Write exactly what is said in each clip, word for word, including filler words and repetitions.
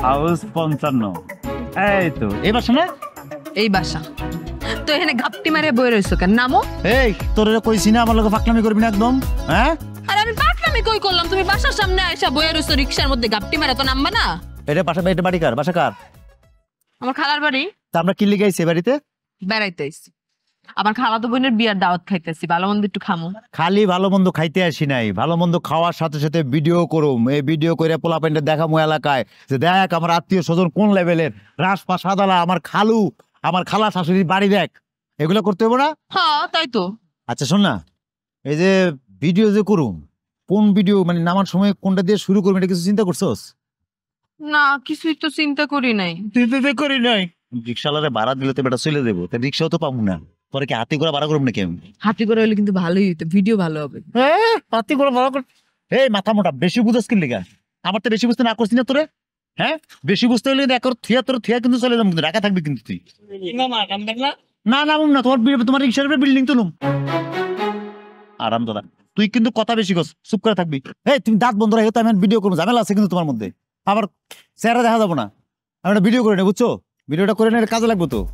House পঞ্চান্ন। এই তো এই বাসা না? এই বাসা। তো এখানে ঘাপটি মারে বই রইছো কেন? নামো। এই তোরে কইছি না আমার লগে ফাকলামি করবি না একদম, হ্যাঁ? আরে আমি পাকলামি কই করলাম? তুমি বাসার সামনে আইসা বইয়া রইছো রিকশার মধ্যে, ঘাপটি মারে তো নামবা না? এটা বাসা, এটা বাড়ি কার? বাসা কার? আমার খালার বাড়ি। তা আমরা কি লিগে আইছি বাড়িতে? বেড়াইতে আইছি। আমার খালাতো বোনের বিয়ার দাওয়াত খাইতেছি, ভালো মন্দ একটু খামো। খালি ভালো মন্দ খাইতে আসি নাই, ভালো মন্দ খাওয়ার সাথে সাথে ভিডিও করুম। এই ভিডিও করে পোলাপাইনটা দেখামু এলাকায় যে দেখ আমার আত্মীয় স্বজন কোন লেভেলের, রাসপা সাদালা, আমার খালু, আমার খালা শাশুড়ির বাড়ি দেখ, এগুলো করতে হবে না? হ্যাঁ তাই তো। আচ্ছা শোন না, এই যে ভিডিও যে করুম, কোন ভিডিও মানে নামার সময় কোনটা দিয়ে শুরু করবো এটা কিছু চিন্তা করছোস? না কিছুই তো চিন্তা করি নাই। চিন্তা করি নাই। রিক্সাওয়ালারে ভাড়া দিলে তো বেটা চলে দেবো, রিক্সাও তো পাবো না, পরে কি হাতি করে ভাড়া করবো নাকি আমি? হাতি করে হলে কিন্তু ভালোই হইতো, ভিডিও ভালো হবে। হ্যাঁ হাতি করে ভাড়া কর। এই মাথা মোটা, বেশি বুঝাস কি লিগা? আমার তো বেশি বুঝতে না করছি না তোরে, হ্যাঁ? বেশি বুঝতে হলে এক থিয়া তোর থিয়া কিন্তু চলে যাবো, কিন্তু ঢাকা থাকবি কিন্তু তুই। না নামুম না, তোমার তোমার রিক্সার বিল্ডিং তুলুম। আরাম দাদা তুই কিন্তু কথা বেশি কস, চুপ করে থাকবি। এই তুমি দাঁত বন্ধ রাখো তো, আমি ভিডিও করবো, ঝামেলা আছে কিন্তু তোমার মধ্যে, আবার চেহারা দেখা যাবো না। আমি একটা ভিডিও করে নে, বুঝছো? ভিডিওটা করে নে, কাজে লাগবো তো।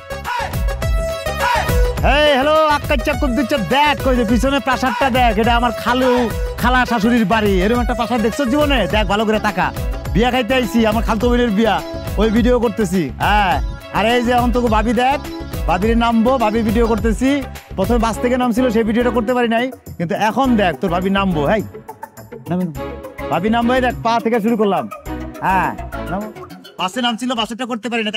এই হ্যালো আক্কা চাকুর দিচ্ছে, দেখ কই যে পিছনে প্রাসাদটা দেখ, এটা আমার খালু খালা শাশুড়ির বাড়ি। এরকম একটা প্রাসাদ দেখছো জীবনে? দেখ ভালো করে তাকা। বিয়া খাইতে আইছি, আমার খালতো বোনের বিয়া, ওই ভিডিও করতেছি। হ্যাঁ আর এই যে এখন তোকে ভাবি দেখ, ভাবির নামবো, ভাবি ভিডিও করতেছি। প্রথমে বাস থেকে নামছিল, সেই ভিডিওটা করতে পারি নাই, কিন্তু এখন দেখ তোর ভাবি নামবো। হ্যাঁ নামি ভাবি নামবো, দেখ পা থেকে শুরু করলাম। হ্যাঁ বাসে নামছিল, বাসেরটা করতে পারি না,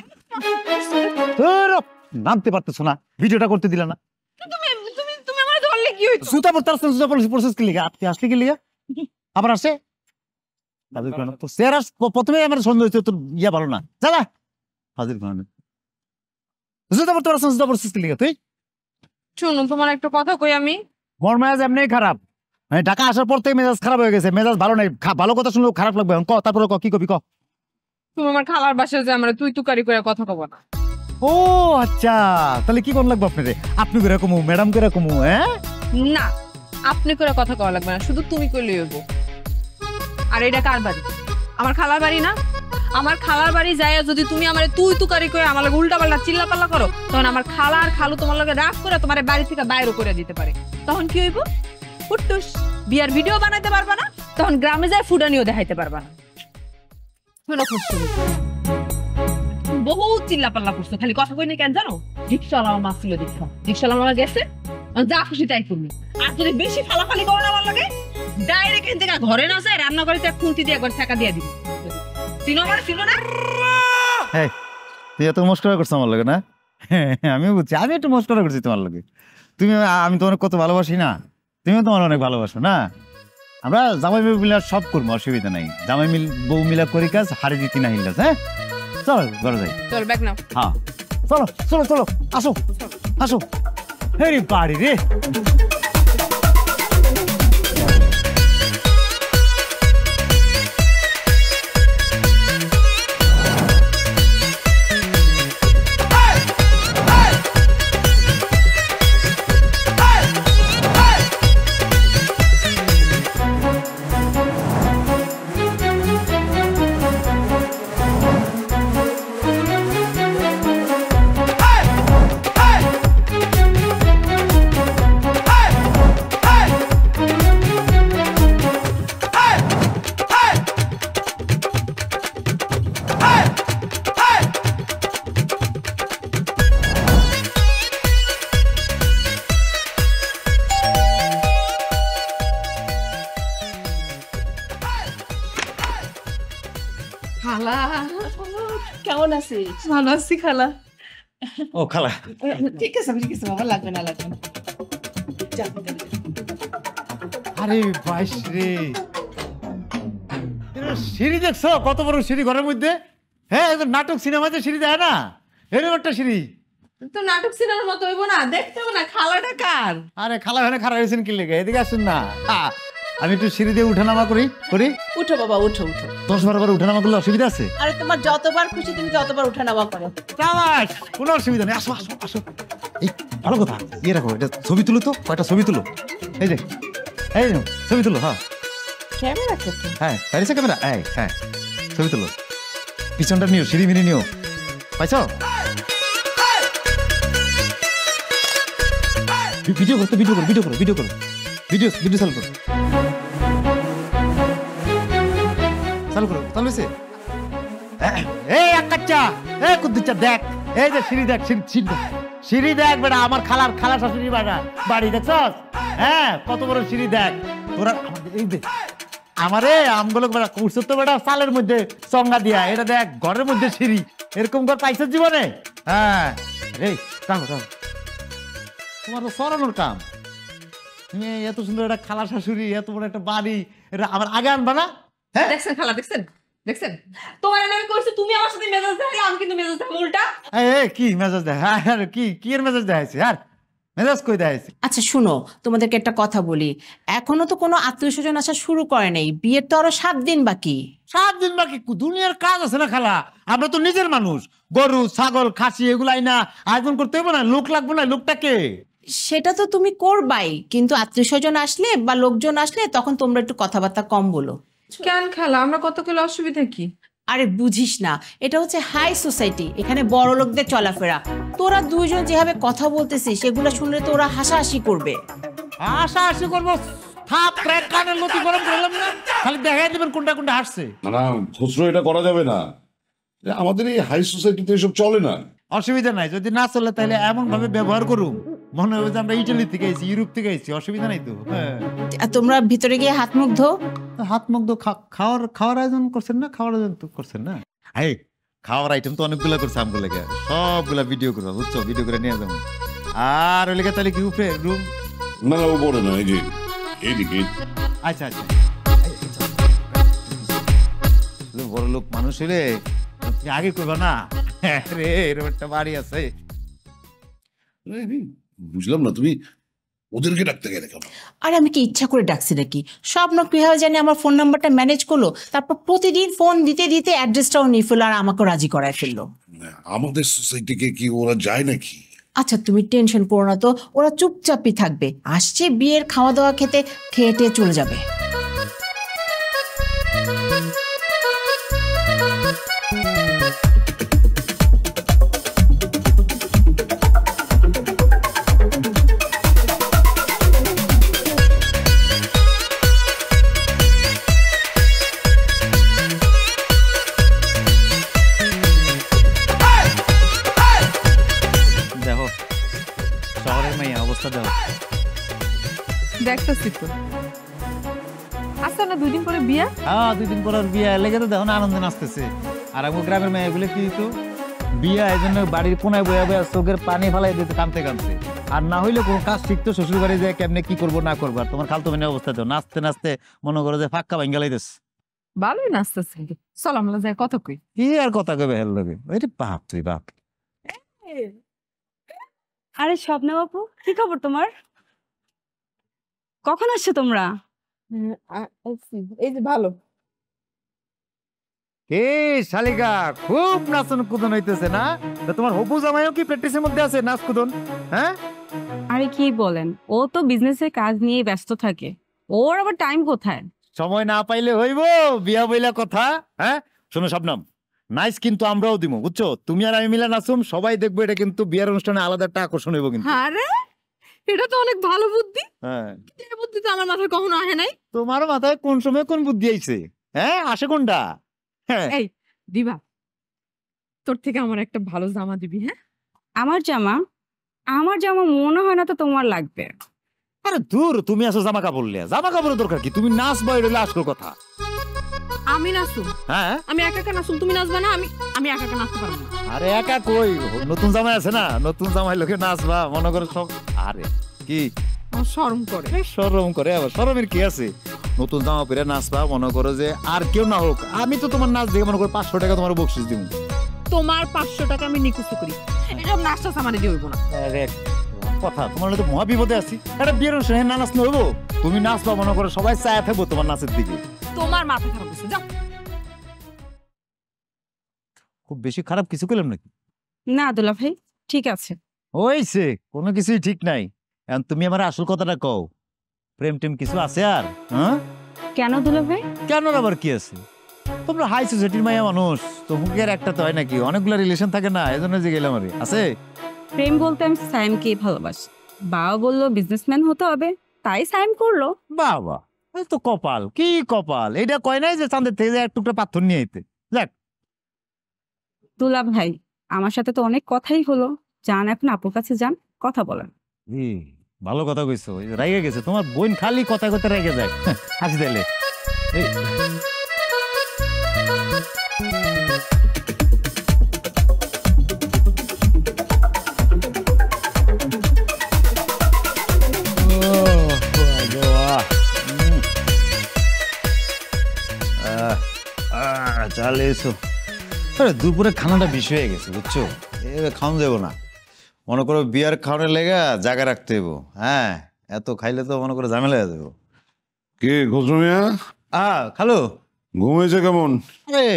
নামতে পারতেছো না, ভিডিওটা করতে দিলা না। তুমি তুমি তুমি আমারে ধরলে কি হইতো? সুতা পড়তে আসছেন, সুতা পড়তে প্রসেস কি লিখা? আপনি আসলে কি লিখা আবার আসে? তো সেরা প্রথমে আমার সন্দেহ হয়েছে তোর ইয়া ভালো না, যা হাজির করেন। সুতা পড়তে আসছেন, সুতা প্রসেস কি লিখা? তুই শুনুন তোমার একটা কথা কই, আমি মোর মেজাজ এমনি খারাপ, মানে ঢাকা আসার পর থেকে মেজাজ খারাপ হয়ে গেছে, মেজাজ ভালো নাই। ভালো কথা শুনলেও খারাপ লাগবে। ক তারপরে ক, কি কবি ক। তুমি আমার খালার বাসায় যে আমরা তুই তুকারি করে কথা কব না। ও আচ্ছা, তাহলে কি কোন লাগবে আপনারে? আপনি করে কমু, ম্যাডাম করে কমু? হ্যাঁ না আপনি করে কথা কওয়া লাগবে না, শুধু তুমি কইলে হইব। আর এটা কার বাড়ি? আমার খালার বাড়ি না? আমার খালার বাড়ি যায় যদি তুমি আমার তুই তুকারি করে আমার লগে উল্টা পাল্টা চিল্লা পাল্লা করো, তখন আমার খালা আর খালু তোমার লগে রাগ করে তোমার বাড়ি থেকে বাইরে করে দিতে পারে। তখন কি হইব? ফুটুস বিয়ার ভিডিও বানাইতে পারবা না, তখন গ্রামে যায় ফুডানিও দেখাইতে পারবা না। বহুত চিল্লা পাল্লা করছো, খালি কথা কই না কেন জানো? রিক্সাওয়ালা মাছ ছিল, রিক্সা রিক্সাওয়ালা গেছে, যা খুশি তাই করবি। আর যদি বেশি ফালাফালি করো না আমার লাগে, ডাইরেক্ট এখান থেকে ঘরে না যায় রান্না করে খুন্তি দিয়ে একবার টাকা দিয়ে দিবি। চিনো আমার চিনো না? তুই এত মস্করা করছো আমার লাগে না? আমি বুঝছি, আমি একটু মস্করা করছি তোমার লাগে। তুমি আমি তোমার কত ভালোবাসি না, তুমিও তোমার অনেক ভালোবাসো না। আমরা জামাই বউ মিলা সব করবো, অসুবিধা নাই। জামাই মিল বউ মিলা করি কাজ, হারি দিতি না হিল। হ্যাঁ চলো ঘরে যাই। চল ব্যাগ নাও। হ্যাঁ চলো চলো চলো, আসো আসো। হেরি বাড়ি রে। কেমন আছিস? ভালো আছি খালা। ও খালা ঠিক আছে ঠিক আছে বাবা, লাগবে না লাগবে না। আরে বাইশ রে, সিঁড়ি দেখছো? কত বড় সিঁড়ি ঘরের মধ্যে। হ্যাঁ নাটক সিনেমাতে সিঁড়ি দেয় না, এরকম একটা সিঁড়ি। তো নাটক সিনেমার মতো হইব না, দেখতে হবে না। খালাটা কার? আরে খালা ওখানে খারাপ হয়েছেন কি লেগে? এদিকে আসুন না, আমি একটু সিঁড়ি দিয়ে উঠানামা করি করি উঠো বাবা উঠো উঠো। দশ বারো বার উঠানামা করলে অসুবিধা আছে? আরে তোমার যতবার খুশি তুমি ততবার উঠানামা করো, কোনো অসুবিধা নেই। আসো আসো আসো। এই ভালো কথা, ইয়ে রাখো, এটা ছবি তুলো তো, কয়টা ছবি তুলো। এই যে এই ছবি তুলো। হ্যাঁ ক্যামেরা হ্যাঁ প্যারিসে ক্যামেরা। এই হ্যাঁ ছবি তুলো। পিছনটা নিও, সিঁড়ি মিনি নিও, পাইছো? ভিডিও করতে ভিডিও করো ভিডিও করো ভিডিও করো ভিডিও ভিডিও চালু করো চালু করো চালু হয়েছে? এই আকাচ্চা, এই কুদ্দুচ্চা দেখ, এই যে সিঁড়ি দেখ, সিঁড়ি সিঁড়ি দেখ, সিঁড়ি দেখ বেটা, আমার খালার খালা শাশুড়ি বাড়া বাড়ি দেখছস? হ্যাঁ, কত বড় সিঁড়ি দেখ তোরা। এই দেখ আমারে আমগুলো বেটা উঠছে তো বেটা সালের মধ্যে চঙ্গা দিয়া, এটা দেখ ঘরের মধ্যে সিঁড়ি, এরকম ঘর পাইছ জীবনে? হ্যাঁ, এই কাম কাম তোমার তো সরানোর কাম। তুমি এত সুন্দর একটা খালা শাশুড়ি, এত বড় একটা বাড়ি, এটা আমার আগে আনবা না? হ্যাঁ, দেখছেন খালা, দেখছেন দেখছেন তোমার আমি কইছি তুমি আমার সাথে মেজাজ দেখালে, আমি কিন্তু মেজাজ দেখাম উল্টা। এই কি মেজাজ দেয়? হ্যাঁ, কি কি এর মেজাজ দেখাইছে? আর মেজাজ কই দেখাইছে? আচ্ছা শুনো, তোমাদেরকে একটা কথা বলি, এখনো তো কোনো আত্মীয় স্বজন আসা শুরু করে নাই, বিয়ের তো আরো সাত দিন বাকি। সাত দিন বাকি? দুনিয়ার কাজ আছে না খালা, আমরা তো নিজের মানুষ, গরু ছাগল খাসি এগুলাই না আয়োজন করতে হবে না? লোক লাগবে না? লোকটাকে সেটা তো তুমি করবাই, কিন্তু আত্মীয় স্বজন আসলে বা লোকজন আসলে তখন তোমরা একটু কথাবার্তা কম বলো। কেন খালা, আমরা কত কিলো অসুবিধা কি? আরে বুঝিস না, এটা হচ্ছে হাই সোসাইটি, এখানে বড় লোকদের চলাফেরা। তোরা দুইজন যেভাবে কথা বলতেছিস সেগুলো শুনলে তো ওরা হাসাহাসি করবে। আশা আশি করবো? থাপ ক্র্যাক কানের লতি গরম করলাম না, খালি দেখাই দেবেন কোনটা কোনটা হাসছে। না না খুচরো এটা করা যাবে না, আমাদের এই হাই সোসাইটিতে এসব চলে না। অসুবিধা নাই, যদি না চলে তাহলে এমন ভাবে ব্যবহার করুন মনে হবে যে আমরা ইটালি থেকে আইছি, ইউরোপ থেকে আইছি, অসুবিধা নাই তো। হ্যাঁ, আর তোমরা ভিতরে গিয়ে হাত মুখ ধো। হাত মুখ ধো, খাওয়ার খাওয়ার আয়োজন করছেন না? খাওয়ার আয়োজন তো করছেন না? এই খাওয়ার আইটেম তো অনেকগুলা করছে আমগুলো লেগে, সবগুলা ভিডিও করবো বুঝছো, ভিডিও করে নিয়ে যাবো। আর ওই লেগে তাহলে কি উপরে রুম? না না ও বড় না, এই যে এইদিকে। আচ্ছা আচ্ছা, বড় লোক মানুষ হলে তুমি আগে করবা না রে, এরকম একটা বাড়ি আছে। বুঝলাম না, তুমি ওদেরকে ডাকতে গেলে কেন? আরে আমি কি ইচ্ছা করে ডাকছি নাকি? স্বপ্ন কিভাবে জানি আমার ফোন নাম্বারটা ম্যানেজ করলো, তারপর প্রতিদিন ফোন দিতে দিতে অ্যাড্রেসটাও নিয়ে ফেললো আর আমাকেও রাজি করায় ফেললো। আমাদের সোসাইটিকে কি ওরা যায় নাকি? আচ্ছা তুমি টেনশন করো না তো, ওরা চুপচাপই থাকবে, আসছে বিয়ের খাওয়া দাওয়া খেতে, খেয়ে টেয়ে চলে যাবে। দেখতেছি তো আচ্ছা না, দুই দিন পরে বিয়া। হ্যাঁ, দুই দিন পর বিয়া লেগে তো দেখো না আনন্দে নাচতেছে। আর আমার গ্রামের মেয়ে বলে কি তো বিয়া, এই জন্য বাড়ির কোনায় বয়া বয়া চোখের পানি ফালাই দিতে কানতে কানতে, আর না হইলে কোনো কাজ শিখতো শ্বশুর বাড়ি যায় কেমনে কি করবো না করবো। আর তোমার খালতো মেয়ে অবস্থা তো নাচতে নাচতে মনে করো যে ফাঁকা ভাঙ্গালাইতেস। ভালোই নাচতেছে, চল আমরা যাই কথা কই। কি আর কথা কবে হেল লগে, ওই বাপ তুই বাপ। আরে স্বপ্না বাপু, কি খবর তোমার? কখন আসছো তোমরা? এই যে ভালো। এ শালিকা, খুব নাচন কুদন হইতেছে না? তোমার হবু জামাইও কি প্র্যাকটিসের মধ্যে আছে নাচ কুদন? হ্যাঁ, আরে কি বলেন, ও তো বিজনেসের কাজ নিয়ে ব্যস্ত থাকে, ওর আবার টাইম কোথায়? সময় না পাইলে হইব বিয়া বইলা কথা। হ্যাঁ শোনো শবনম, নাইস কিন্তু আমরাও দিব বুঝছো, তুমি আর আমি মিলা নাচুম, সবাই দেখবো, এটা কিন্তু বিয়ার অনুষ্ঠানে আলাদা একটা আকর্ষণ হইব কিন্তু। আরে এটা তো অনেক ভালো বুদ্ধি। হ্যাঁ, এই বুদ্ধি তো আমার মাথায় কখনো আসে নাই। তোমার মাথায় কোন সময় কোন বুদ্ধি আইছে? হ্যাঁ, আসে কোনটা? হ্যাঁ, এই দিবা, তোর থেকে আমার একটা ভালো জামা দিবি। হ্যাঁ, আমার জামা? আমার জামা মনে হয় না তো তোমার লাগবে। আরে দূর, তুমি আসো জামা কাপড় লিয়া, জামা কাপড়ের দরকার কি? তুমি নাচ বই রইলে আসল কথা। আমি নাচুম? হ্যাঁ, আমি একা একা নাচুম, তুমি নাচবা না? আমি আমি একা একা নাচতে পারবো না। আরে একা কই, নতুন জামাই আছে না, নতুন জামাই লোকে নাচবা মনে করো সব। আরে কি আমার শরম করে। শরম করে? আবার শরমের কি আছে? নতুন জামা পরে নাচবা মনে করো যে আর কেউ না হোক, আমি তো তোমার নাচ দেখে মনে করো পাঁচশো টাকা তোমার বকশিস দিব। তোমার পাঁচশো টাকা আমি নিকুচি করি, এসব নাচটা সামানে দিয়ে হইব না। কথা তোমার তো মহা বিপদে আছি, একটা বিয়ের অনুষ্ঠানে না নাচলে হইব? তুমি নাচবা মনে করো সবাই চায় থাকবো তোমার নাচের দিকে। তোমার মাথা খারাপ হয়েছে, যাও। খুব বেশি খারাপ কিছু করলাম নাকি? না দুলা ভাই, ঠিক আছে। হইছে, কোনো কিছুই ঠিক নাই। এখন তুমি আমার আসল কথাটা কও, প্রেম টেম কিছু আছে আর? হ্যাঁ, কেন দুলা ভাই? কেন আবার কি আছে? তোমরা হাই সোসাইটির মায়া মানুষ, তো মুখের একটা তো হয় নাকি, অনেকগুলো রিলেশন থাকে না, এই জন্য যে গেলাম আরে আছে। প্রেম বলতে আমি সাইমকেই ভালোবাসি। বাবা বললো বিজনেসম্যান হতে হবে, তাই সাইম করলো। বাবা এই তো কপাল, কি কপাল, এটা কয় নাই যে চাঁদের থেকে যে এক টুকরা পাথর নিয়ে আইতে। যাক দুলা ভাই, আমার সাথে তো অনেক কথাই হলো, যান এখন আপুর কাছে যান, কথা বলেন। জি ভালো কথা কইছো, ওই রাইগে গেছে তোমার বোন, খালি কথা কথা রেগে যায়। হাসি দিলে চালে এসো। দুপুরে খানাটা বেশি হয়ে গেছে বুঝছো, এবার খাওয়ান যাবো না, মনে করো বিয়ার খাওয়ানোর লেগা জায়গা রাখতে হইব। হ্যাঁ এত খাইলে তো মনে করো ঝামেলা হয়ে যাবো। কে খসরু মিয়া, আহ খালো ঘুমিয়েছে কেমন? আরে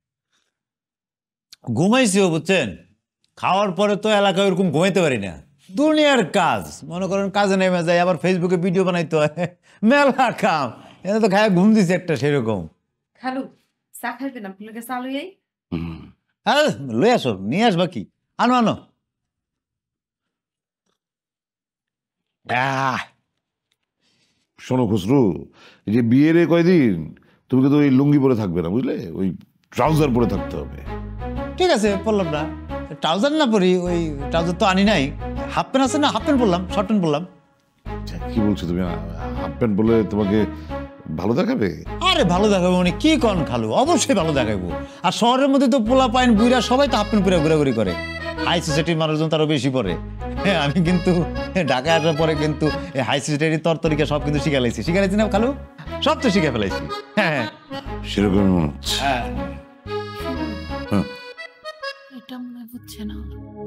ঘুমাইছিও বুঝছেন, খাওয়ার পরে তো এলাকায় ওরকম ঘুমাইতে পারি না, দুনিয়ার কাজ, মনে করেন কাজে নেমে যায়, আবার ফেসবুকে ভিডিও বানাইতে হয়, মেলা কাম, এটা তো খায় ঘুম দিছে একটা সেরকম। খালু চা খাইবেন আপনাকে চা লই আই। হ্যাঁ লই আসো, নিয়ে আসবা কি, আনো আনো। আহ শোনো খসরু, এই যে বিয়ের এ কয়দিন তুমি কিন্তু ওই লুঙ্গি পরে থাকবে না বুঝলে, ওই ট্রাউজার পরে থাকতে হবে। ঠিক আছে পরলাম না, ট্রাউজার না পরি, ওই ট্রাউজার তো আনি নাই, হাফ প্যান্ট আছে না, হাফ প্যান্ট পরলাম, শর্ট প্যান্ট পরলাম। কি বলছো তুমি, হাফ প্যান্ট পরলে তোমাকে ভালো দেখাবে? আরে ভালো দেখাবো মানে কি কন খালু, অবশ্যই ভালো দেখাবো। আর শহরের মধ্যে তো পোলা পাইন বুইরা সবাই তো হাফ প্যান্ট পরে ঘোরাঘুরি করে, হাই সোসাইটির মানুষজন তারও বেশি পরে। হ্যাঁ আমি কিন্তু ঢাকায় আসার পরে কিন্তু হাই সোসাইটির তর তরিকা সব কিন্তু শিখে লাইছি, শিখে লাইছি না খালু, সব তো শিখে ফেলাইছি। হ্যাঁ সেরকম মনে হচ্ছে। হ্যাঁ এটা মনে হয় বুঝছে না।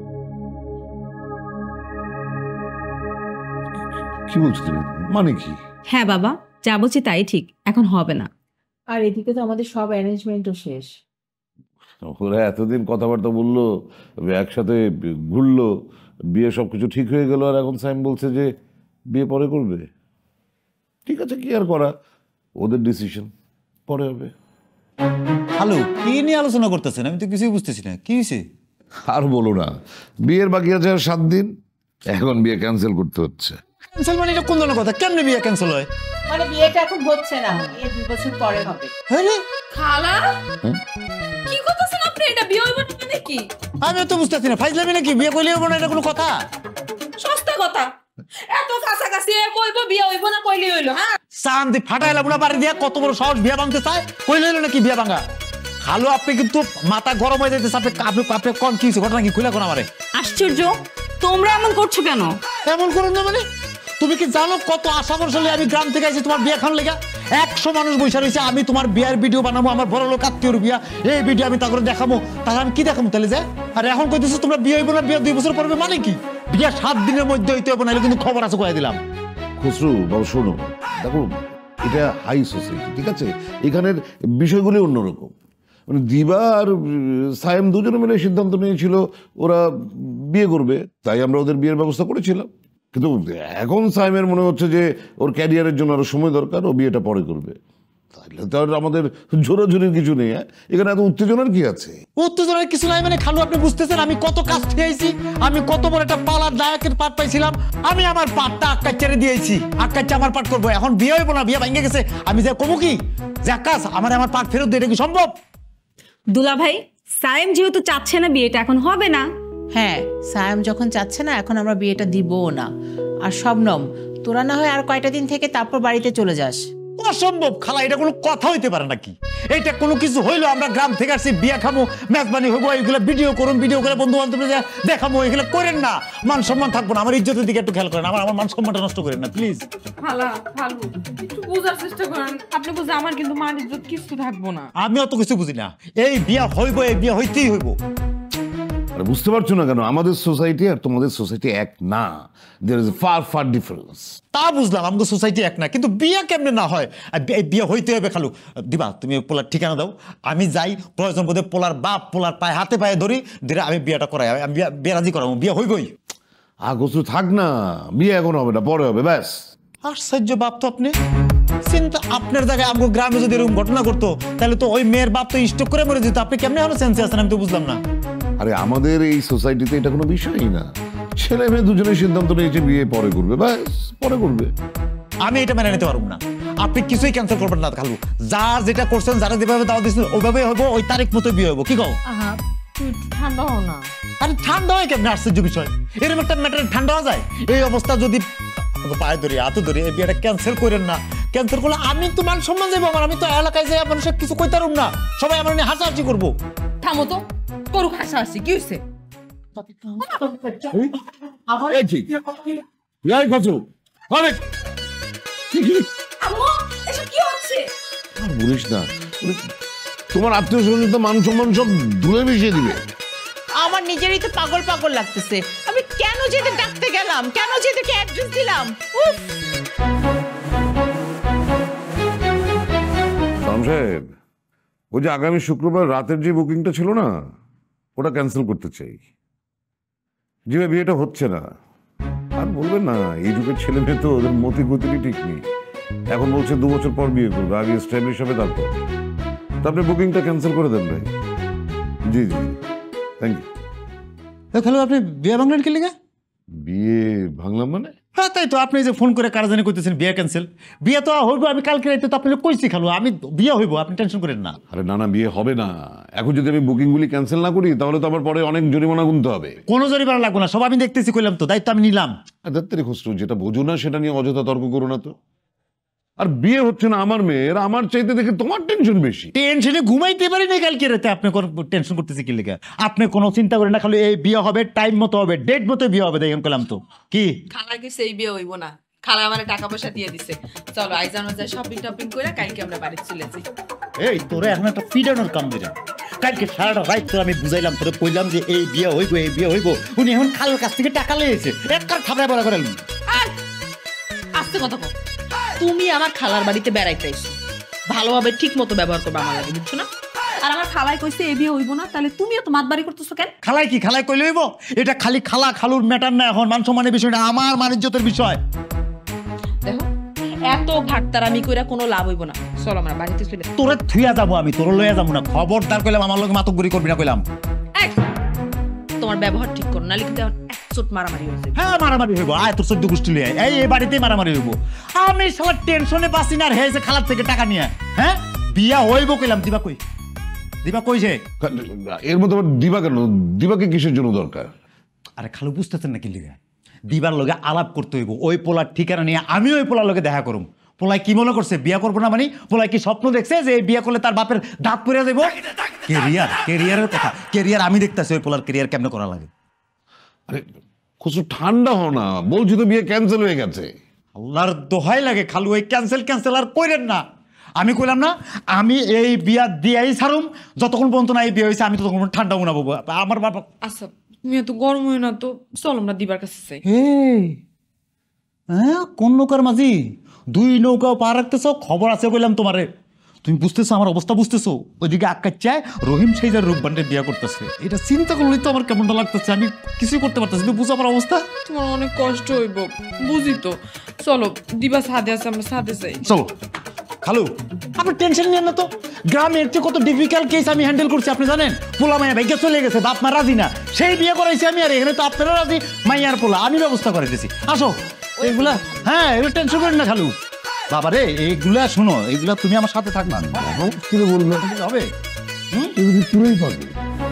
কি বলছো তুমি, মানে কি? হ্যাঁ বাবা, যা বলছি তাই ঠিক, এখন হবে না। আর এদিকে তো আমাদের সব অ্যারেঞ্জমেন্টও শেষ। ওরা এতদিন কথাবার্তা বললো, একসাথে ঘুরলো, বিয়ে সবকিছু ঠিক হয়ে গেল, আর এখন সাইম বলছে যে বিয়ে পরে করবে। ঠিক আছে, কি আর করা, ওদের ডিসিশন, পরে হবে। খালু কি নিয়ে আলোচনা করতেছেন, আমি তো কিছুই বুঝতেছি না, কি হয়েছে? আর বলো না, বিয়ের বাকি আছে আর সাত দিন, এখন বিয়ে ক্যান্সেল করতে হচ্ছে। ক্যান্সেল মানে এটা কোন ধরনের কথা, কেমনে বিয়ে ক্যান্সেল হয়? মানে বিয়েটা এখন হচ্ছে না, বিয়ে দুই বছর পরে হবে। হ্যাঁ খালা কি করতেছেন আপনি, এটা বিয়ে হইব না মানে কি? আমি তো বুঝতেছি না, ফাইজলামি নাকি, বিয়ে করলে হবো না, এটা কোনো কথা? সস্তা কথা, এত কাছাকাছি কইব বিয়ে হইব না, কইলি হইলো। হ্যাঁ শান্তি ফাটাইলা বুড়া বাড়ি দিয়া, কত বড় সাহস বিয়ে ভাঙতে চায়, কইলে হইলো নাকি বিয়ে ভাঙা? খালু আপনি কিন্তু মাথা গরম হয়ে যাইতেছে, আপনি আপনি আপনি কোন কি ঘটনা কি খুলে কোন আমারে? আশ্চর্য, তোমরা এমন করছো কেন? এমন করুন না মানে, তুমি কি জানো কত আশা করছিলে আমি গ্রাম থেকে আইছি তোমার বিয়ে খান লেগা? একশো মানুষ বসে রয়েছে, আমি তোমার বিয়ের ভিডিও বানাবো, আমার বড় লোক আত্মীয়র বিয়া, এই ভিডিও আমি তাকে দেখাবো, তাহলে আমি কি দেখাবো তাহলে যে? আর এখন কইতেছো তোমরা বিয়ে হইব না, বিয়ে দুই বছর পরে, মানে কি? বিয়ে সাত দিনের মধ্যে হইতে হবে না, কিন্তু খবর আছে কয়ে দিলাম। খসরু বাবু শোনো, দেখো এটা হাই সোসাইটি, ঠিক আছে, এখানের বিষয়গুলি অন্যরকম। মানে দিবা আর সায়েম দুজনে মিলে সিদ্ধান্ত নিয়েছিল ওরা বিয়ে করবে, তাই আমরা ওদের বিয়ের ব্যবস্থা করেছিলাম। কিন্তু এখন সায়েমের মনে হচ্ছে যে ওর ক্যারিয়ারের জন্য আরো সময় দরকার, ও বিয়েটা পরে করবে। তাহলে তো আর আমাদের ঝোরাঝুরির কিছু নেই, হ্যাঁ এখানে এত উত্তেজনার কি আছে? উত্তেজনার কিছু নাই মানে খালু আপনি বুঝতেছেন আমি কত কাজ খেয়েছি, আমি কত বড় একটা পালার নায়কের পাট পাইছিলাম, আমি আমার পাটটা আক্কার ছেড়ে দিয়েছি, আক্কার আমার পাট করবো, এখন বিয়ে হইব না, বিয়ে ভেঙে গেছে, আমি যে কমু কি যে আকাশ আমার আমার পাট ফেরত দিয়ে, এটা কি সম্ভব? দুলা ভাই, সাইম যেহেতু চাচ্ছে না বিয়েটা এখন হবে না। হ্যাঁ সায়াম যখন চাচ্ছে না, এখন আমরা বিয়েটা দিবও না। আর শবনম, তোরা না হয় আর কয়টা দিন থেকে তারপর বাড়িতে চলে যাস। অসম্ভব খালা, এটা কোনো কথা হইতে পারে নাকি? এটা কোনো কিছু হইলো, আমরা গ্রাম থেকে আসছি, বিয়া খামো, মেজবানি হইব, এইগুলো ভিডিও করুন, ভিডিও করে বন্ধু বান্ধব দেখাবো, এগুলো করেন না, মান সম্মান থাকবো না, আমার ইজ্জতের দিকে একটু খেয়াল করেন, আমার আমার মান সম্মানটা নষ্ট করেন না প্লিজ। খালা খালু একটু বোঝার চেষ্টা করেন, আপনি বুঝে আমার কিন্তু মান ইজ্জত কিছু থাকবো না। আমি অত কিছু বুঝি না, এই বিয়া হইব, এই বিয়া হইতেই হইব। আরে বুঝতে পারছো না কেন, আমাদের সোসাইটি আর তোমাদের সোসাইটি এক না, there is far far difference. তা বুঝলাম আমাদের সোসাইটি এক না, কিন্তু বিয়া কেমনে না হয়? আর বি- বিয়ে হইতে হবে খালু। দিবা তুমি পোলার ঠিকানা দাও, আমি যাই, প্রয়োজন বোধে পোলার বাপ পোলার পায়ে হাতে পায়ে ধরি, ধরে আমি বিয়েটা করাই, আমি বিয়া- বিয়ে রাজি করাবো, বিয়ে হইবই। আগস্ট থাক না, বিয়ে এখন হবে না, পরে হবে ব্যাস। আশ্চর্য বাপ তো আপনি। চিন্তা, আপনার জায়গায় আমগো গ্রামে যদি এরকম ঘটনা করতো তাহলে তো ওই মেয়ের বাপ তো স্ট্রোক করে মরে যেত। আপনি কেমনে এখনো সেন্সে আছেন আমি তো বুঝলাম না। আরে আমাদের এই সোসাইটিতে এটা কোনো বিষয়ই না, ছেলে মেয়ে দুজনের সিদ্ধান্ত নিয়েছে বিয়ে পরে করবে, ব্যাস পরে করবে। আমি এটা মেনে নিতে পারবো না। আপনি কিছুই ক্যান্সেল করবেন না খালু, যার যেটা করছেন, যারা যেভাবে দাওয়া দিচ্ছেন ওইভাবে হবো, ওই তারিখ মতো বিয়ে হবো। কি কও? আহা তুই ঠান্ডা হও না। আরে ঠান্ডা হয় কেমন? আশ্চর্য বিষয়, এরকম একটা ম্যাটারে ঠান্ডা হওয়া যায়? এই অবস্থা যদি পায়ে ধরি হাতে ধরি এই বিয়েটা ক্যান্সেল করেন না। ক্যান্সেল করলে আমি তো মান সম্মান যাবো আমার, আমি তো এলাকায় যাই মানুষের কিছু কইতে পারব না, সবাই আমার নিয়ে হাসাহাসি করবো। থামো তো, করুক হাসাহাসি, কি হয়েছে? বলিস না, তোমার আত্মীয় স্বজন তো মান সম্মান সব ধুলে মিশিয়ে দিবে। আমার নিজেরই তো পাগল পাগল লাগতেছে, আমি কেন যেতে ডাকতে গেলাম, কেন যেতে অ্যাড্রেস দিলাম। উফ সাহেব, ওই যে আগামী শুক্রবার রাতের যে বুকিংটা ছিল না, ওটা ক্যান্সেল করতে চাই। যে বিয়েটা হচ্ছে না, আর বলবেন না এই যুগের ছেলে মেয়ে তো ওদের মতি গতিরই ঠিক নেই। এখন বলছে দু বছর পর বিয়ে করবে, আগে স্ট্যাবলিশ হবে তারপর। তো আপনি বুকিংটা ক্যান্সেল করে দেন ভাই। জি জি থ্যাংক ইউ। খালু আপনি বিয়ে ভাঙলেন কি লিগা? বিয়ে ভাঙলাম মানে? হ্যাঁ তাই তো, আপনি যে ফোন করে কারা জানি কইতেছেন বিয়ে ক্যান্সেল। বিয়ে তো হইব, আমি কালকে রাইতে তো আপনাকে কইছি খালু, আমি বিয়ে হইব, আপনি টেনশন করেন না। আরে না না, বিয়ে হবে না। এখন যদি আমি বুকিংগুলি ক্যান্সেল না করি তাহলে তো আবার পরে অনেক জরিমানা গুনতে হবে। কোনো জরিমানা লাগবে না, সব আমি দেখতেছি, কইলাম তো, দায়িত্ব আমি নিলাম। দাত্তারি খসরু, যেটা বোঝো না সেটা নিয়ে অযথা তর্ক করো না তো। আর বিয়ে হচ্ছে না আমার মেয়ের, আমার চাইতে দেখে তোমার টেনশন বেশি। টেনশনে ঘুমাইতে পারি না কালকে রাতে, আপনি টেনশন করতেছি কি লিগা? আপনি কোনো চিন্তা করেন না, খালি এই বিয়ে হবে, টাইম মতো হবে, ডেট মতো বিয়ে হবে, দেখেন কইলাম তো। কি খালা কি সেই বিয়ে হইব না? খালা আমারে টাকা পয়সা দিয়ে দিছে, চলো আইজানো যায় শপিং টপিং করে কালকে আমরা বাড়ি চলে যাই। এই তোরে এখন একটা ফিডানোর কাম দিলাম, কালকে সারাটা রাত তোর আমি বুঝাইলাম, তোরে কইলাম যে এই বিয়ে হইব, এই বিয়ে হইব, উনি এখন খালের কাছ থেকে টাকা লইছে, একবার খাবড়া বড়া করে আস্তে কথা কও, তুমি আমার খালার বাড়িতে বেড়াইতে আইছো, ভালোভাবে ঠিক মতো ব্যবহার করবে আমার লাগে, বুঝছো না? আর আমার খালাই কইছে এই বিয়ে হইব না, তাহলে তুমিও তো মাতবাড়ি করতেছো কেন? খালাই কি খালাই কইলে হইব? এটা খালি খালা খালুর ম্যাটার না, এখন মান সম্মানের বিষয়টা আমার মানিজ্যতের বিষয়। দেখো এত ঘাটতারামি কইরা কোনো লাভ হইব না, চলো আমরা বাড়িতে চলে। তোরে থুইয়া যাবো আমি, তোর লইয়া যাবো না, খবরদার কইলাম আমার লগে মাতকগিরি করবি না কইলাম। এই, তোমার ব্যবহার ঠিক করো, নালে কিন্তু একচোট মারামারি হইছে। হ্যাঁ মারামারি হইব, আয় তোর চোদ্দ গোষ্ঠী লিয়ে এই এই বাড়িতেই মারামারি হইব। আমি সবার টেনশনে বাঁচি না, আর হেছে খালার থেকে টাকা নিয়ে। হ্যাঁ বিয়া হইব কইলাম, দিবা কই? দিবা কইছে? এর মধ্যে আবার দিবা কেন? দিবাকে কিসের জন্য দরকার? আরে খালু বুঝতেছেন না কি লিগা? দিবার লগে আলাপ করতে হইব, ওই পোলার ঠিকানা নিয়ে আমি ওই পোলার লগে দেখা করুম। পোলাই কি মনে করছে বিয়া করবো না? মানে পোলাই কি স্বপ্ন দেখছে যে বিয়া করলে তার বাপের দাঁত পড়ে যাইব? কেরিয়ার, কেরিয়ারের কথা, কেরিয়ার আমি দেখতেছি, ওই পোলার কেরিয়ার কেমনে করা লাগে। আরে খুব ঠান্ডা হও না, বলছি তো বিয়ে ক্যান্সেল হয়ে গেছে। আল্লাহর দোহাই লাগে খালু, ওই ক্যান্সেল ক্যান্সেল আর কইরেন না। আমি কইলাম না আমি এই বিয়া দিয়াই ছাড়ুম, যতক্ষণ পর্যন্ত না এই বিয়ে হয়েছে আমি ততক্ষণ ঠান্ডা উনাবো। আমার বাবা আচ্ছা তুমি এত গরম হয় না তো, চলো আমরা দিবার কাছে যাই। হ্যাঁ কোন নৌকার মাঝি? দুই নৌকাও পা রাখতেছ, খবর আছে কইলাম তোমারে। তুমি বুঝতেছো আমার অবস্থা, বুঝতেছো? ওইদিকে আক্কাচ্চায় রহিম সাইজার রূপবান্ডে বিয়া করতেছে, এটা চিন্তা করলেই তো আমার কেমনটা লাগতেছে, আমি কিছুই করতে পারতেছি। তুমি বুঝো আমার অবস্থা? তোমার অনেক কষ্ট হইব, বুঝি তো। চলো দিবা সাদে আছে, আমরা সাদে যাই। চলো খালু, আপনি টেনশন নিয়েন না তো। গ্রামে এর চেয়ে কত ডিফিকাল্ট কেস আমি হ্যান্ডেল করছি আপনি জানেন? পোলা মাইয়া ভাইকে চলে গেছে, বাপ মা রাজি না, সেই বিয়ে করাইছি আমি। আর এখানে তো আপনারা রাজি, মাইয়ার পোলা আমি ব্যবস্থা করে দিয়েছি। আসো এইগুলা, হ্যাঁ এগুলো টেনশন করেন না খালু। বাবা রে এইগুলা শোনো, এইগুলা তুমি আমার সাথে থাকবা, বলবে হবে তুলেই পাবে।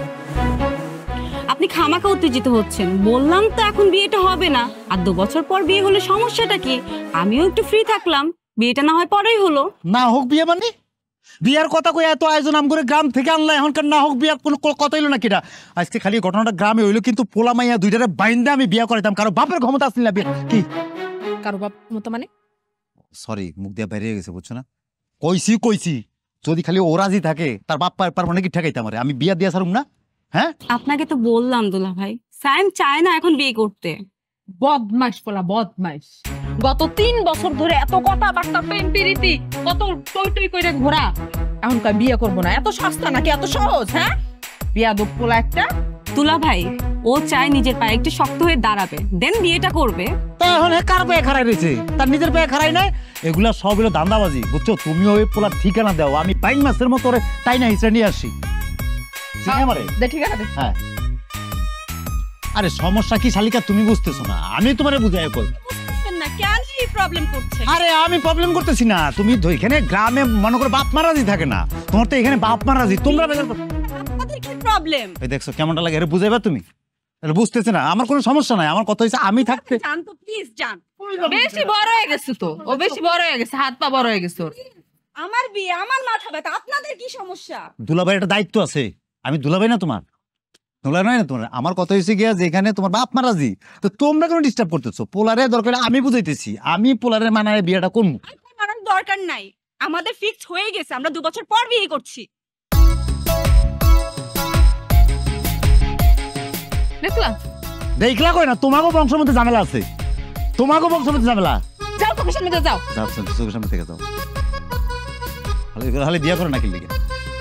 আপনি খামাখা উত্তেজিত হচ্ছেন, বললাম তো এখন বিয়েটা হবে না, আর দু বছর পর বিয়ে হলে সমস্যাটা কি? আমিও একটু ফ্রি থাকলাম, বিয়েটা না হয় পরেই হলো। না হোক বিয়ে মানে? বিয়ার কথা কই এত আয়োজন আম করে গ্রাম থেকে আনলা, এখনকার না হোক বিয়ার কোনো কথা হইলো না কিটা? আজকে খালি ঘটনাটা গ্রামে হইলো, কিন্তু পোলা মাইয়া দুইটারে বাইন্দা আমি বিয়া করাইতাম, কারো বাপের ক্ষমতা আসছিল না। বিয়ে কি কারো বাপ মতো মানে? সরি মুখ দিয়ে বাইরে গেছে, বুঝছো না? কইছি কইছি যদি খালি ও রাজি থাকে তার বাপ পারবো নাকি ঠেকাইতাম? আমি বিয়া দিয়া ছাড়ুম না? হ্যাঁ আপনাকে তো বললাম দুলা ভাই, সাইম চায় না এখন বিয়ে করতে। বদমাইশ পোলা, বদমাইশ। গত তিন বছর ধরে এত কথাবার্তা, প্রেম প্রীতি, কত টই টই করে ঘোরা, এখনকার বিয়ে করবো না, এত সস্তা নাকি, এত সহজ? হ্যাঁ বিয়া দোপ পোলা একটা। দুলা ভাই ও চায় নিজের পায়ে একটু শক্ত হয়ে দাঁড়াবে, দেন বিয়েটা করবে। তা এখন হে কার পায়ে খাড়াই রয়েছে, তার নিজের পায়ে খাড়াই নাই। এগুলা সব হলো ধান্দাবাজি, বুঝছো? তুমি ওই পোলার ঠিকানা দাও, আমি বাইন মাসের মতো ওরে তাই না হিসেবে নিয়ে আসি। দে ঠিক আছে। হ্যাঁ, আরে সমস্যা কি শালিকা তুমি বুঝতেছো না, আমি তোমারে বুঝাই কই। না কেন এই প্রবলেম করছে? আরে আমি প্রবলেম করতেছি না, তুমি তো এখানে গ্রামে মনে করো বাপ মা রাজি থাকে না, তোমার তো এখানে বাপ মা রাজি, তোমরা বেজার করো। আপনাদের কি প্রবলেম? এই দেখছো কেমনটা লাগে, এটা বুঝাইবা তুমি? এটা বুঝতেছে না, আমার কোনো সমস্যা নাই, আমার কথা হইছে আমি থাকতে। জান তো প্লিজ জান। বেশি বড় হয়ে গেছে তো, ও বেশি বড় হয়ে গেছে, হাত পা বড় হয়ে গেছে ওর। আমার বিয়ে, আমার মাথা ব্যথা, আপনাদের কি সমস্যা? দুলাভাইয়ের একটা দায়িত্ব আছে, আমি দুলাভাই না তোমার, দুলা নয় না তোমার। আমার কথা হয়েছে গিয়া যে এখানে তোমার বাপ মা রাজি, তো তোমরা কেন ডিস্টার্ব করতেছো? পোলারে দরকার আমি বুঝাইতেছি, আমি পোলারের মানায় বিয়েটা করবো। আমার দরকার নাই, আমাদের ফিক্সড হয়ে গেছে, আমরা দু বছর পর বিয়ে করছি। দেখলা দেখলা কই না, তোমাকে বংশের মধ্যে ঝামেলা আছে, তোমাকে বংশের মধ্যে ঝামেলা। যাও চোখের সামনে দিয়ে যাও। যাও চোখের সামনে থেকে যাও, তাহলে বিয়ে করো নাকি লিখে।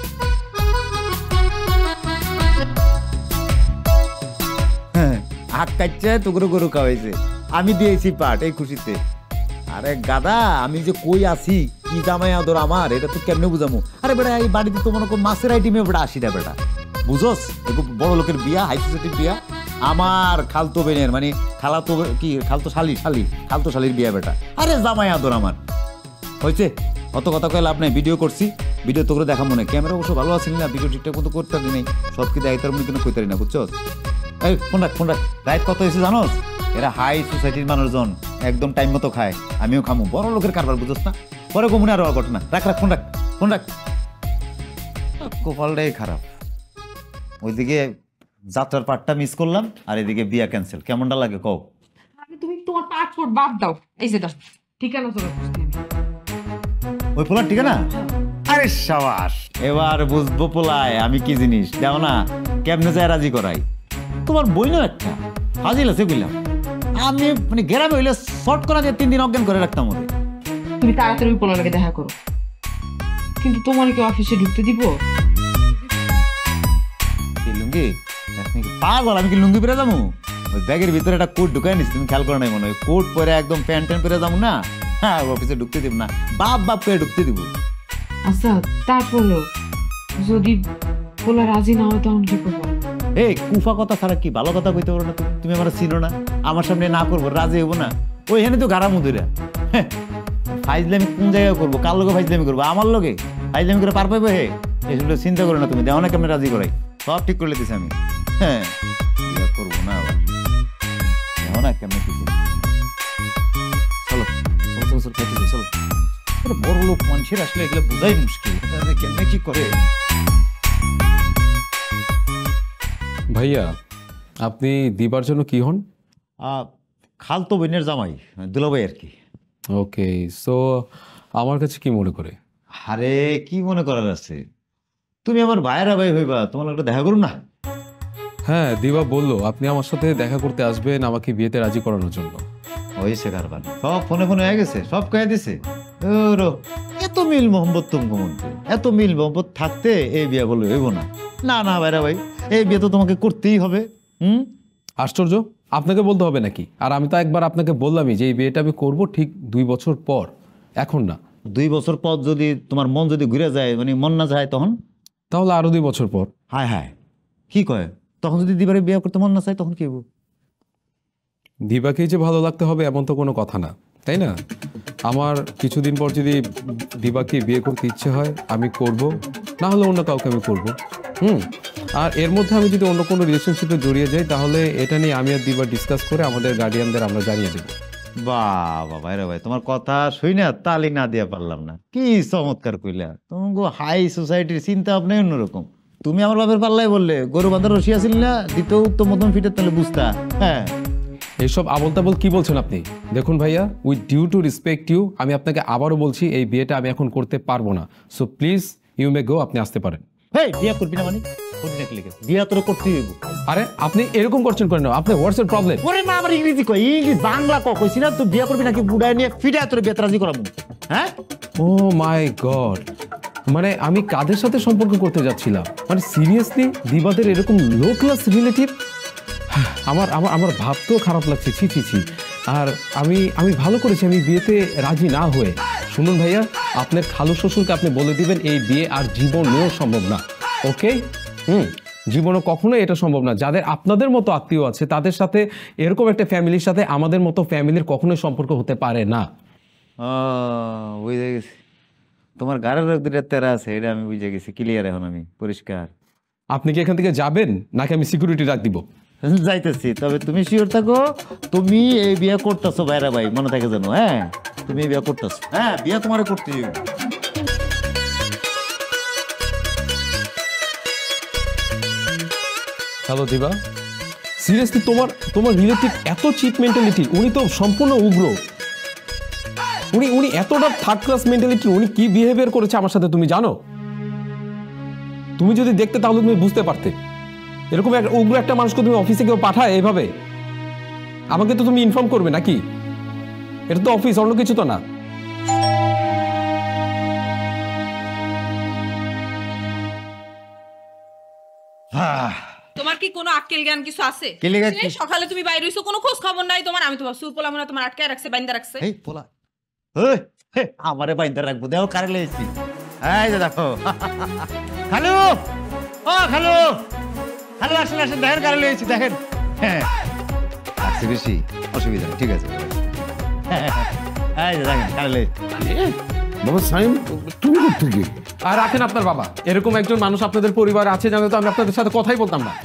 হাত কাটছে টুকরো গরু খাওয়াইছে, আমি দিয়েছি পাট এই খুশিতে। আরে গাদা, আমি যে কই আছি, কি জামাই আদর আমার, এটা তো কেমনে বুঝামু? আরে বেটা এই বাড়িতে তো মনে করো মাছের আইটেমে বেটা আসি না বেটা, বুঝোস? বড় লোকের বিয়া, হাই সোসাইটির বিয়া, আমার খালতো বেনের মানে খালাতো কি খালতো শালি শালি খালতো শালির বিয়া বেটা। আরে জামাই আদর আমার হয়েছে, অত কথা কয়ে লাভ নাই। ভিডিও করছি, ভিডিও তো করে দেখা মনে, ক্যামেরা অবশ্য ভালো আসেনি না, ভিডিও ঠিকঠাক মতো করতে পারি নাই, সব কি দায়িত্বের মনে কিন্তু কইতারি না, বুঝছো? এই ফোন রাখ, ফোন রাখ। রাইট কত হয়েছে জানোস? এরা হাই সোসাইটির মানুষজন, একদম টাইম মতো খায়, আমিও খামু, বড় লোকের কারবার, বুঝোস না? পরে কমুনে আরো ঘটনা। রাখ রাখ, ফোন রাখ, ফোন রাখ। কপালটাই খারাপ, ওইদিকে যাত্রার পার্টটা মিস করলাম, আর এদিকে বিয়া ক্যান্সেল। কেমনটা লাগে কও? আরে তুমি তোমার পাসপোর্ট বাদ দাও, এই যে দাও ঠিকানা চলে আসছে। ওই পোলার ঠিকানা? আরে সাবাস, এবার বুঝবো পোলায় আমি কি জিনিস। দেও না কেমনে যায় রাজি করাই। তোমার বই না একটা হাজিল আছে বুঝলাম, আমি মানে গ্রামে হইলে শর্ট করা দিয়ে তিন দিন অজ্ঞান করে রাখতাম ওদের। তুমি তাড়াতাড়ি পোলার লাগে দেখা করো, কিন্তু তোমার কি অফিসে ঢুকতে দিব? কি লুঙ্গি? পাগল, আমি কি লুঙ্গি পরে যাবো? ওই ব্যাগের ভিতরে একটা কোট ঢুকাই নিস, তুমি খেয়াল করো নাই মনে হয়? কোট পরে একদম প্যান্ট ট্যান্ট পরে যাবো না, হ্যাঁ অফিসে ঢুকতে দিব না, বাপ বাপ করে ঢুকতে দিব। আচ্ছা তারপরেও যদি পোলা রাজি না হয় তখন কি করবো? এই কুফা কথা ছাড়া কি ভালো কথা কইতে পারো না? তুমি আমার চিনো না, আমার সামনে না করবো, রাজি হবো না? ওইখানে তো গাড়া মুদুরা, হ্যাঁ ফাইজলামি কোন জায়গায় করবো? কার লোকে ফাইজলামি করবো? আমার লোকে ফাইজলামি করে পার পাইবো? হে এগুলো চিন্তা করো না তুমি, দেও না কেমন রাজি করাই, সব ঠিক করে দিছি আমি। হ্যাঁ করবো না আবার, দেও না কেমন কিছু। চলো চলো চলো চলো খাইতে চলো। বড় লোক মানুষের আসলে এগুলো বোঝাই মুশকিল, কেমনে কি করে। ভাইয়া আপনি দিবার জন্য কি হন? খালতো বোনের জামাই, দুলাভাই আর কি। ওকে, সো আমার কাছে কি মনে করে? আরে কি মনে করার আছে, তুমি আমার ভাইয়েরা ভাই হইবা, তোমার একটা দেখা করুন না। হ্যাঁ দিবা বললো আপনি আমার সাথে দেখা করতে আসবেন আমাকে বিয়েতে রাজি করানোর জন্য। হয়েছে কারবার, সব ফোনে ফোনে হয়ে গেছে, সব কয়ে দিছে। ওরো এত মিল মোহাম্মদ তুমকে মধ্যে, এত মিল মোহাম্মদ থাকতে এই বিয়ে বলে হইব না। না না ভাইরা ভাই, এই বিয়ে তো তোমাকে করতেই হবে। হুম আশ্চর্য, আপনাকে বলতে হবে নাকি? আর আমি তো একবার আপনাকে বললামই যে এই বিয়েটা আমি করবো ঠিক দুই বছর পর, এখন না। দুই বছর পর যদি তোমার মন যদি ঘুরে যায়, মানে মন না যায় তখন? তাহলে আরো দুই বছর পর। হায় হায়, কি কয়? তখন যদি দিবারে বিয়ে করতে মন না চায় তখন কি হবো? দিবাকেই যে ভালো লাগতে হবে এমন তো কোনো কথা না, তাই না? আমার কিছুদিন পর যদি দিবাকে বিয়ে করতে ইচ্ছে হয় আমি করব, না হলে অন্য কাউকে আমি করব। হুম আর এর মধ্যে আমি যদি অন্য কোনো রিলেশনশিপে জড়িয়ে যাই তাহলে এটা নিয়ে আমি আর দিবা ডিসকাস করে আমাদের গার্ডিয়ানদের আমরা জানিয়ে দেবো। বাবা ভাইরা ভাই, তোমার কথা শুই না তালি না দিয়া পারলাম না। কি চমৎকার কইলা, তোমাকে হাই সোসাইটির চিন্তা ভাবনা অন্যরকম। তুমি আমার বাপের পাল্লাই বললে গরু বাঁধার রশি আসিল না, দিতেও উত্তম মতন ফিটের তাহলে বুঝতা। হ্যাঁ এইসব আবল তাবল কি বলছেন আপনি? দেখুন ভাইয়া, with due to respect you, আমি আপনাকে আবারও বলছি এই বিয়েটা আমি এখন করতে পারবো না। So please you may go, আপনি আসতে পারেন। হেই বিয়ে করবি না মানে? বিয়ে তোর করতেই হইব। আরে আপনি এরকম করছেন কেন? আপনি হোয়াটস এর প্রবলেম? ওরে মা, আমার ইংরেজি কই, ইংলিশ বাংলা ক কইছি না? তুই বিয়ে করবি নাকি বুড়ায় নিয়ে ফিডা তোর বিয়ে রাজি করাবো? হ্যাঁ ও মাই গড, মানে আমি কাদের সাথে সম্পর্ক করতে যাচ্ছিলাম? মানে সিরিয়াসলি দিবাদের এরকম লো ক্লাস রিলেটিভ? আমার আমার আমার ভাবতেও খারাপ লাগছে, ছি ছি ছি। আর আমি আমি ভালো করেছি আমি বিয়েতে রাজি না হয়ে। শুনুন ভাইয়া, আপনার খালু শ্বশুরকে আপনি বলে দিবেন এই বিয়ে আর জীবনেও সম্ভব না। ওকে? হুম, জীবনে কখনোই এটা সম্ভব না। যাদের আপনাদের মতো আত্মীয় আছে তাদের সাথে এরকম একটা ফ্যামিলির সাথে আমাদের মতো ফ্যামিলির কখনোই সম্পর্ক হতে পারে না। ও বুঝে গেছি, তোমার গাড়ির লোক দুটা তেরা আছে, এটা আমি বুঝে গেছি, ক্লিয়ার এখন আমি পরিষ্কার। আপনি কি এখান থেকে যাবেন নাকি আমি সিকিউরিটি রাখ দিব? যাইতেছি, তবে তুমি শিওর থাকো তুমি এই বিয়ে করতেছো ভাইরা ভাই, মনে থাকে জানো। হ্যাঁ তুমি এই বিয়ে করতেছো, হ্যাঁ বিয়ে তোমার করতে হবে। হ্যালো দিবা, সিরিয়াসলি তোমার তোমার রিলেটিভ এত চিপ মেন্টালিটি? উনি তো সম্পূর্ণ উগ্র, উনি উনি এতটা থার্ড ক্লাস মেন্টালিটি। উনি কি বিহেভিয়ার করেছে আমার সাথে তুমি জানো? তুমি যদি দেখতে তাহলে তুমি বুঝতে পারতে। এরকম একটা উগ্র একটা মানুষকে তুমি অফিসে কেউ পাঠায় এইভাবে? আমাকে তো তুমি ইনফর্ম করবে নাকি? এটা তো অফিস, অন্য কিছু তো না। তোমার কি কোনো আক্কেল জ্ঞান কিছু আছে? কি লেগে- এই সকালে তুমি বাইরে হইছো, কোনো খোঁজ খবর নাই তোমার। আমি তো ভাবছি উপলা মনে হয় তোমার আটকায় রাখছে, বাইন্দা রাখছে। এই পোলা, এই, হে, আমারে বাইন্দা রাখবো, দেখো কারে লেগেছি। এই যে দেখো খালু, ও খালু, খালু আসেন আসেন, দেখেন কারে লেগেছি, দেখেন। হ্যাঁ আসছে বেশি, অসুবিধা নেই, ঠিক আছে। এই যে দেখেন কারে লেগেছি। বাবা সাইম, তুমি কোথেকে? আর রাখেন আপনার বাবা, এরকম একজন মানুষ আপনাদের পরিবারে আছে জানো তো আমি আপনাদের সাথে কথাই বলতাম না।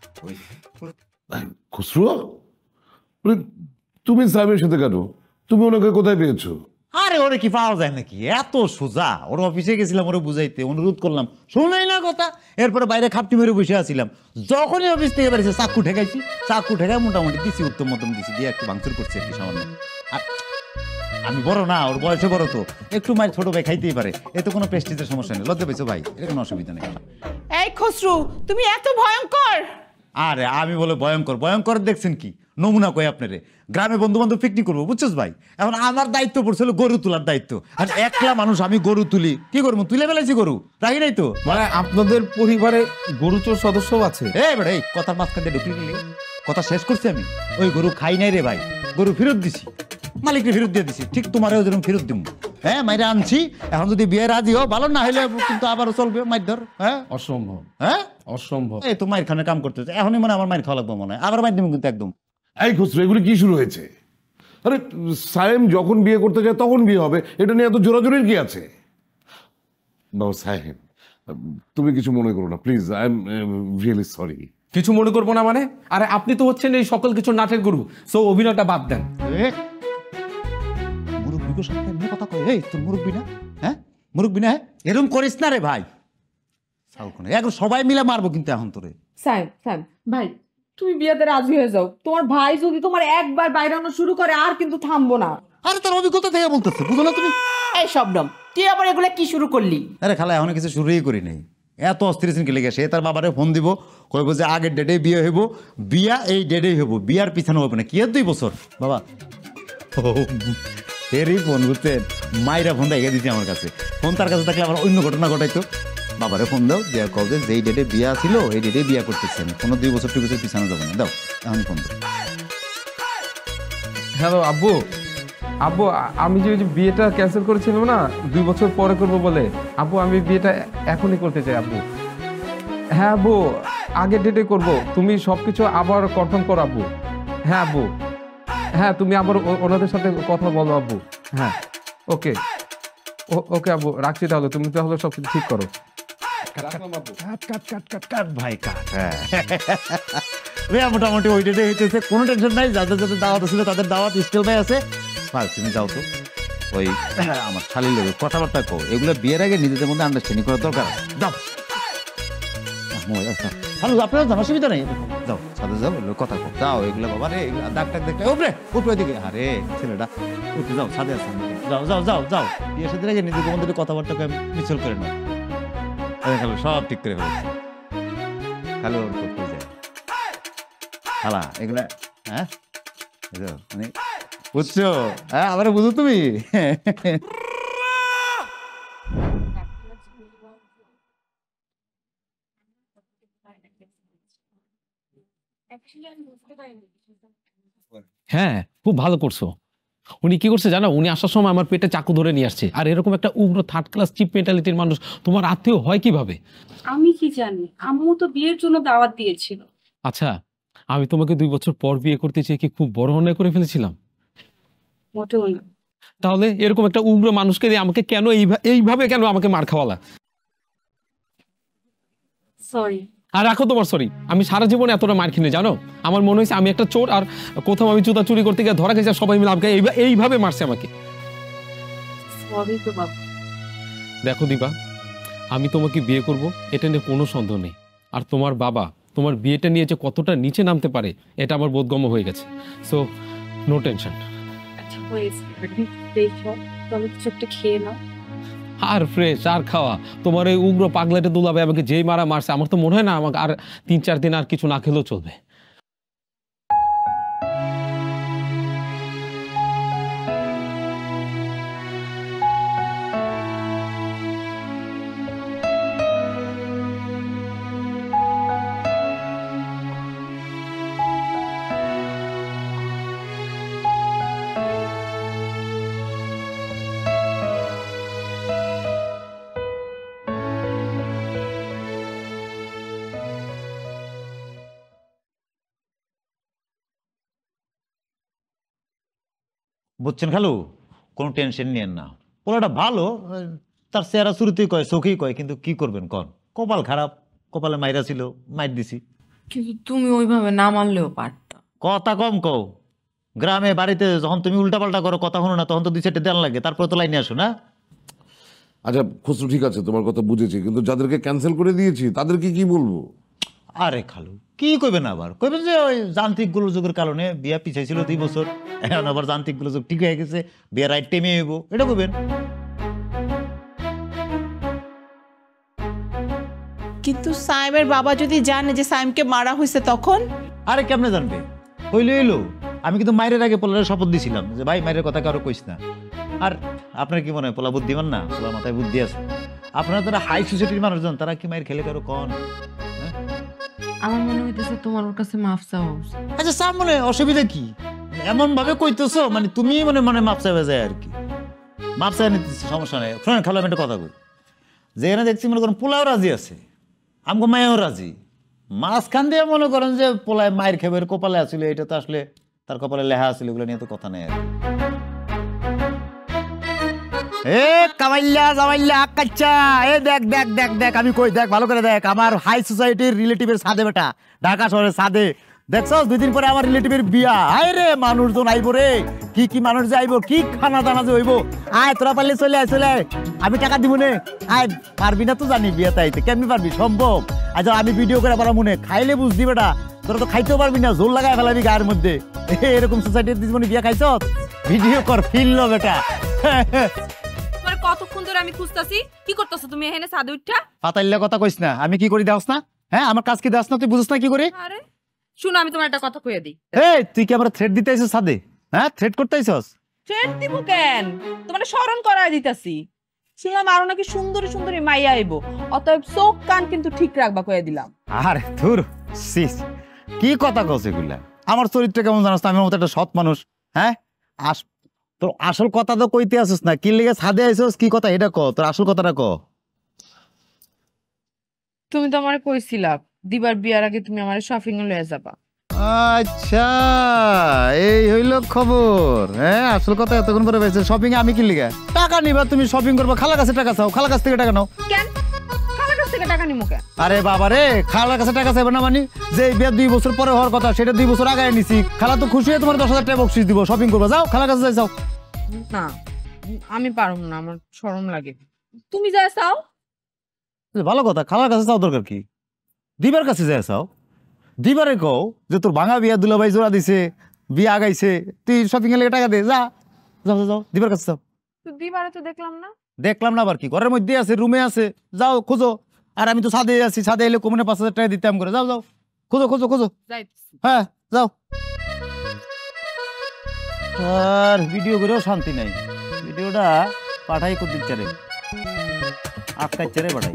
খুসরু, বলে, তুমি সাইমের সাথে কেন? তুমি ওনাকে কোথায় পেয়েছো? আরে ওরে কি পাওয়া যায় নাকি, এত সোজা। ওর অফিসে গেছিলাম ওরে বুঝাইতে, অনুরোধ করলাম, শুনেই না কথা। এরপরে বাইরে খাপটি মেরে বসে আছিলাম, যখনই অফিস থেকে বেরিয়েছে চাকু ঠেকাইছি, চাকু ঠেকাই মোটামুটি দিছি, উত্তম মতম দিছি, দিয়ে একটু ভাঙচুর করছি আর কি সামান্য। আর আমি বড় না, ওর বয়সে বড়, তো একটু মায়ের ছোট ভাই খাইতেই পারে, এতে কোনো প্রেস্টিজের সমস্যা নেই। লজ্জা পেয়েছো ভাই, এর কোনো অসুবিধা নেই। এই খসরু, তুমি এত ভয়ঙ্কর? আরে আমি বলে ভয়ঙ্কর, ভয়ঙ্কর দেখছেন কি? নমুনা কই আপনারে, গ্রামে বন্ধু বান্ধব পিকনিক করবো, বুঝছিস ভাই? এখন আমার দায়িত্ব পড়ছিল গরু তোলার দায়িত্ব। আর একলা মানুষ, আমি গরু তুলি, কি করবো? তুলে ফেলাইছি গরু, রাখি নাই তো। মানে আপনাদের পরিবারে গরুচোর সদস্য আছে? এই বেটা, এই কথার মাঝখান দিয়ে ঢুকলি নিলি, কথা শেষ করছি আমি। ওই গরু খাই নাই রে ভাই, গরু ফেরত দিছি, মালিককে ফেরত দিয়ে দিছি, ঠিক তোমারও যেরকম ফেরত দিব। হ্যাঁ মাইরা আনছি, এখন যদি বিয়ে রাজি হও ভালো, না হলে কিন্তু আবারও চলবে মাইর ধর। হ্যাঁ অসম্ভব, হ্যাঁ অসম্ভব। এই তো মায়ের খানে কাম করতেছে, এখনই মনে হয় আমার মায়ের খাওয়া লাগবে মনে হয়, আবার মাইর দিব কিন্তু একদম। এই খুসরু, এগুলি কি শুরু হয়েছে? আরে সাইম যখন বিয়ে করতে যায় তখন বিয়ে হবে, এটা নিয়ে এত জোরাজোরির কি আছে? বাবা সাহেব, তুমি কিছু মনে করো না please, I am really sorry. কিছু মনে করবো না মানে? আরে আপনি তো হচ্ছেন এই সকল কিছু নাটের গুরু, সো অভিনয়টা বাদ দেন। মুরব্বীকে সাথে এমনি কথা কয়, এই তোর মুরব্বী না? হ্যাঁ মুরব্বী না? এরকম করিস না রে ভাই, এখন সবাই মিলে মারবো কিন্তু এখন তোরে। সাইম সাইম ভাই, তুমি বিয়েতে রাজি হয়ে যাও। তোমার ভাই যদি তোমার একবার বাইরানো শুরু করে আর কিন্তু থামবো না। আরে তোর অভিজ্ঞতা থেকে বলতেছে, বুঝো না তুমি? এই শবনম, তুই আবার এগুলা কি শুরু করলি? আরে খালা এখন কিছু শুরুই করি নাই, এত অস্থির কে লেগে। সে তার বাবারে ফোন দিব, কইব যে আগের ডেটে বিয়ে হইব, বিয়া এই ডেটেই হইব, বিয়ার পিছনে হবে না। কি আর দুই বছর বাবা, এরই ফোন বুঝছেন, মাইরা ফোন রেখে দিচ্ছে আমার কাছে। ফোন তার কাছে থাকলে আমার অন্য ঘটনা ঘটাইতো। বাবারে ফোন দাও, দিয়া কল যে যেই ডেটে বিয়া ছিল এই ডেটে বিয়া করতেছে, আমি কোনো দুই বছর টুই বছর পিছনে যাবো না। দাও এখন ফোন দাও। হ্যালো আব্বু, আব্বু আমি যে ওই যে বিয়েটা ক্যান্সেল করেছিলাম না দুই বছর পরে করবো বলে, আব্বু আমি বিয়েটা এখনই করতে চাই আব্বু। হ্যাঁ আব্বু, আগের ডেটে করব, তুমি সবকিছু আবার কনফার্ম করো আব্বু। হ্যাঁ আব্বু, হ্যাঁ তুমি আবার ওনাদের সাথে কথা বলো আব্বু। হ্যাঁ ওকে ওকে আব্বু, রাখছি তাহলে, তুমি তাহলে সব কিছু ঠিক করো। কাট কাট কাট কাট কাট ভাই কাট। হ্যাঁ ভাইয়া মোটামুটি ওই ডেটে হইতেছে, কোনো টেনশন নাই। যাদের যাদের দাওয়াত ছিল তাদের দাওয়াত স্টিল ভাই আছে। ভাই তুমি যাও তো, ওই আমার শালির লোক কথাবার্তা কো, এগুলো বিয়ের আগে নিজেদের মধ্যে আন্ডারস্ট্যান্ডিং করার দরকার আছে। যাও হ্যালো, আপনারা জানার অসুবিধা নেই, যাও সাথে যাও, এগুলো কথা কো, যাও এগুলো বাবা রে, দাগ টাক দেখলে উপরে উপরে দিকে। আরে ছেলেটা উঠে যাও, সাথে আসেন, যাও যাও যাও যাও, বিয়ের সাথে আগে নিজেদের মধ্যে কথাবার্তা মিছিল করে নাও। খালো সব ঠিক করে ফেলেছে, খালো ওর করতে যায় খালা এগুলা। হ্যাঁ মানে বুঝছো? হ্যাঁ আবার বুঝো তুমি। হ্যাঁ, খুব ভালো করছো। উনি কি করছে জানো, উনি আসার সময় আমার পেটে চাকু ধরে নিয়ে আসছে। আর এরকম একটা উগ্র থার্ড ক্লাস চিপ মেন্টালিটির মানুষ তোমার আত্মীয় হয় কিভাবে? আমি কি জানি, আম্মু তো বিয়ের জন্য দাওয়াত দিয়েছিল। আচ্ছা, আমি তোমাকে দুই বছর পর বিয়ে করতে চেয়ে কি খুব বড় অন্যায় করে ফেলেছিলাম? মোটেও না। তাহলে এরকম একটা উগ্র মানুষকে দিয়ে আমাকে কেন এইভা- এইভাবে কেন আমাকে মার খাওয়ালা? সরি। আর রাখো তোমার সরি। আমি সারা জীবনে এতটা মার কিনে জানো, আমার মনে হয়েছে আমি একটা চোর, আর কোথাও আমি জুতা চুরি করতে গিয়ে ধরা গেছে, সবাই মিলে আমাকে এইভা- এইভাবে মারছে আমাকে। সরি তো বাবা। দেখো দিবা, আমি তোমাকে বিয়ে করব এটা নিয়ে কোনো সন্দেহ নেই। আর তোমার বাবা তোমার বিয়েটা নিয়ে যে কতটা নিচে নামতে পারে এটা আমার বোধগম্য হয়ে গেছে। So no tension. আচ্ছা হয়েছে, দেখো তুমি কিছু একটা খেয়ে নাও। আর ফ্রেশ আর খাওয়া, তোমার এই উগ্র পাগলাটে দুলাবে আমাকে যেই মারা মারছে, আমার তো মনে হয় না আমাকে আর তিন চার দিন আর কিছু না খেলেও চলবে। বুঝছেন খালু, কোনো টেনশন নিয়েন না। পোলাটা ভালো, তার চেহারা শুরুতেই কয়, চোখেই কয়, কিন্তু কি করবেন কন, কপাল খারাপ, কপালে মাইরা ছিল, মাইর দিছি। কিন্তু তুমি ওইভাবে না মানলেও পারতা। কথা কম কও, গ্রামে বাড়িতে যখন তুমি উল্টাপাল্টা করো, কথা শোনো না, তখন তো দুই চারটে দেন লাগে, তারপরে তো লাইনে আসো না। আচ্ছা খুসরু, ঠিক আছে তোমার কথা বুঝেছি, কিন্তু যাদেরকে ক্যান্সেল করে দিয়েছি তাদেরকে কি বলবো? আরে খালু কি কইবেন, আবার কইবেন যে ওই যান্ত্রিক গোলযোগের কারণে বিয়া পিছাইছিল দুই বছর, এখন আবার যান্ত্রিক গোলযোগ ঠিক হয়ে গেছে, বিয়া রাইট টাইমে হইব, এটা কইবেন। কিন্তু সাইমের বাবা যদি জানে যে সাইমকে মারা হয়েছে তখন? আরে কেমনে জানবে, হইলো হইলো। আমি কিন্তু মায়ের আগে পোলার শপথ দিছিলাম যে ভাই মায়ের কথা কারো কইস না। আর আপনার কি মনে হয় পোলা বুদ্ধিমান না? পোলার মাথায় বুদ্ধি আছে। আপনারা যারা হাই সোসাইটির মানুষজন, তারা কি মায়ের খেলে কারো কন? আমার মনে হইতেছে তোমার ওর কাছে মাফ চাওয়া উচিত। আচ্ছা সাম, মনে অসুবিধা কি? এমন ভাবে কইতেছো মানে তুমি মনে মনে মাপ চাইবে যায় আর কি। মাপ চাই নিতেছি, সমস্যা নেই। ফ্রেন্ড খালো, আমি একটা কথা কই, যে এখানে দেখছি মনে করেন পোলাও রাজি আছে, আমগো মায়েও রাজি, মাঝখান দিয়ে মনে করেন যে পোলায় মায়ের খেবের কপালে আছিল, এটা তো আসলে তার কপালে লেহা আছিল, এগুলো নিয়ে তো কথা নেই আর। এ কামাইল্লা জামাইল্লা আকাচ্চা, এ দেখ দেখ দেখ দেখ আমি কই, দেখ ভালো করে দেখ, আমার হাই সোসাইটির রিলেটিভের সাদে বেটা, ঢাকা শহরের সাদে, দেখছো দুই দিন পরে আমার রিলেটিভের বিয়া। আয় রে মানুষজন আইবো রে, কি কি মানুষ যে আইবো, কি খানা দানা যে হইব। আয় তোরা পারলে চলে আয়, চলে আয়, আমি টাকা দিব নে। আয়, পারবি না তো জানি বিয়াতে আইতে, কেমনি পারবি, সম্ভব? আচ্ছা আমি ভিডিও করে পারা মনে, খাইলে বুঝদি বেটা, তোরা তো খাইতেও পারবি না, জোর লাগায় ফেলাবি গায়ের মধ্যে। এরকম সোসাইটির জীবনে বিয়া খাইছ, ভিডিও কর, ফিল বেটা। তোমার কতক্ষণ ধরে আমি খুঁজতাছি, কি করতেছো তুমি এখানে ছাদে উঠা? পাতাইল্লা কথা কইস না, আমি কি করি দেওস না? হ্যাঁ আমার কাজ কি দেওস না, তুই বুঝছ না কি করি? আরে শুনো, আমি তোমার একটা কথা কইয়া দিই। এই তুই কি আমার থ্রেড দিতে আইছস সাদে? হ্যাঁ থ্রেড করতে আইছস? ট্রেড দিব কেন, তোমার স্মরণ করায় দিতাছি। শুনলাম আরো নাকি সুন্দরী সুন্দরী মাইয়া আইবো, অতএব চোখ কান কিন্তু ঠিক রাখবা কইয়া দিলাম। আরে ধুর, সিস কি কথা কস এগুলা? আমার চরিত্র কেমন জানাস তো, আমার মতো একটা সৎ মানুষ। হ্যাঁ আস তোর আসল কথা তো কইতে আসিস না, কি লেগে ছাদে আইছস, কি কথা এটা ক, তোর আসল কথাটা ক। তুমি তো আমারে কইছিলা দিবার বিয়ার আগে তুমি আমারে শপিং এ লয়ে যাবা। আচ্ছা এই হইল খবর। হ্যাঁ আসল কথা এতক্ষণ পরে বেঁচে, শপিং এ আমি কি লিগা টাকা নিবা? তুমি শপিং করবা, খালার কাছে টাকা চাও, খালার কাছ থেকে টাকা নাও কেন? খালার কাছ থেকে টাকা নিমু কেন? আরে বাবা রে, খালার কাছে টাকা চাইবে না মানে? যে বিয়ে দুই বছর পরে হওয়ার কথা, সেটা দুই বছর আগে নিছি। খালা তো খুশি হয়ে তোমার দশ হাজার টাকা বকশিস দিব, শপিং করবা, যাও খালার কাছে যাই, যাও। না আমি পারুম না, আমার শরম লাগে। তুমি যা চাও। ভালো কথা, খালার কাছে চাও দরকার কি? দিবার কাছে যাই চাও, দিবারে কও যে তোর ভাঙা বিয়া দুলাভাই জোড়া দিছে, বিয়া আগাইছে, তুই শপিং এর টাকা দে, যা যাও যাও, দিবার কাছে যাও। দিবারে তো দেখলাম না। দেখলাম না আবার কি, ঘরের মধ্যে আছে, রুমে আছে, যাও খোঁজো। আর আমি তো ছাদে আছি, ছাদে এলে কমনে পাঁচ হাজার টাকা দিতাম করে, যাও যাও খোঁজো খোঁজো খোঁজো। যাইতেছি। হ্যাঁ যাও। আর ভিডিও করেও শান্তি নাই, ভিডিওটা পাঠাই কোন দিন চারে আটকাই চারে পাঠাই।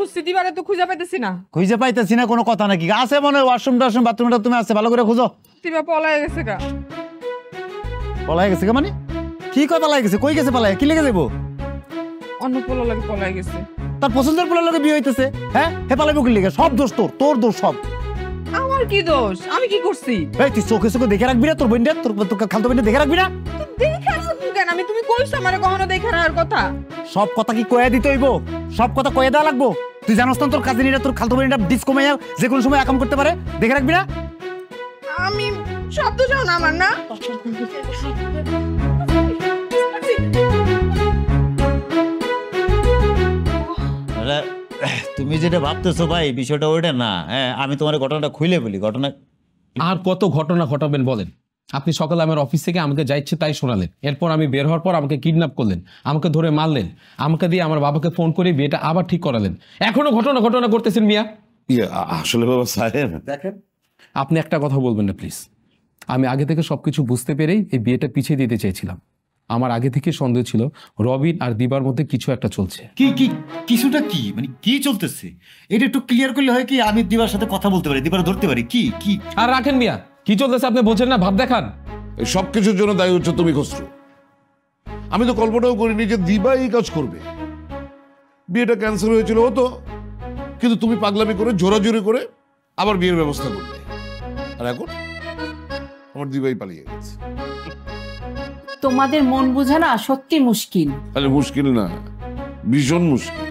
খুঁজছি দিবারে তো খুঁজে পাইতেছি না। খুঁজে পাইতেছি না কোনো কথা নাকি? আছে মনে হয় ওয়াশরুম টাশরুম বাথরুম টাথরুমে আছে, ভালো করে খুঁজো। দিবা পলায় গেছে গা। পলাই গেছে কে মানে? কি কথা পলাই গেছে? কই গেছে পলাই? কি লেগে যাবো? অন্য পোলা লাগে পলায় গেছে। তার পছন্দের পোলার লগে বিয়ে হইতেছে, হ্যাঁ? হে পালাইবো কি লেগে? সব দোষ তোর, তোর দোষ সব। আমার কি দোষ? আমি কি করছি? এই তুই চোখে চোখে দেখে রাখবি না তোর বোনটা, তোর তোর খালতো বোনটা দেখে রাখবি না? দেখে রাখবো কেন? আমি তুমি কইছো আমারে কখনো দেখে রাখার কথা? সব কথা কি কয়ে দিতে হইব? সব কথা কয়ে দেওয়া লাগবো? তুই জানোস না তোর কাজিনিরা তোর খালতো বোনটা ডিস্কো মাইয়া যে কোনো সময় একাম করতে পারে, দেখে রাখবি না? আমি শব্দ চাও না আমার না। তুমি যেটা ভাবতেছো ভাই বিষয়টা ওইটা না। হ্যাঁ আমি তোমার ঘটনাটা খুলে বলি। ঘটনা আর কত ঘটনা ঘটাবেন বলেন? আপনি সকালে আমার অফিস থেকে আমাকে যা ইচ্ছে তাই শোনালেন, এরপর আমি বের হওয়ার পর আমাকে কিডন্যাপ করলেন, আমাকে ধরে মারলেন, আমাকে দিয়ে আমার বাবাকে ফোন করে বিয়েটা আবার ঠিক করালেন। এখনো ঘটনা ঘটনা করতেছেন মিয়া। ইয়ে, আ- আসলে বাবা সাহেব, দেখেন আপনি একটা কথা বলবেন না প্লিজ। আমি আগে থেকে সবকিছু বুঝতে পেরেই এই বিয়েটা পিছিয়ে দিতে চেয়েছিলাম। আমার আগে থেকে সন্দেহ ছিল রবিন আর দিবার মধ্যে কিছু একটা চলছে। কি কি কিছুটা কি মানে কি চলতেছে এটা একটু ক্লিয়ার করলে হয় কি আমি দিবার সাথে কথা বলতে পারি, দিবার ধরতে পারি কি কি আর রাখেন মিয়া, কি চলতেছে আপনি বোঝেন না? ভাব দেখান। এই সব কিছুর জন্য দায়ী হচ্ছে তুমি খসরু। আমি তো কল্পনাও করিনি যে দিবা এই কাজ করবে। বিয়েটা ক্যান্সেল হয়েছিল হতো, কিন্তু তুমি পাগলামি করে জোরাজোরি করে আবার বিয়ের ব্যবস্থা করলে, আর এখন আমার দিবাই পালিয়ে গেছে। তোমাদের মন বোঝা না সত্যি মুশকিল। আরে মুশকিল না, ভীষণ মুশকিল।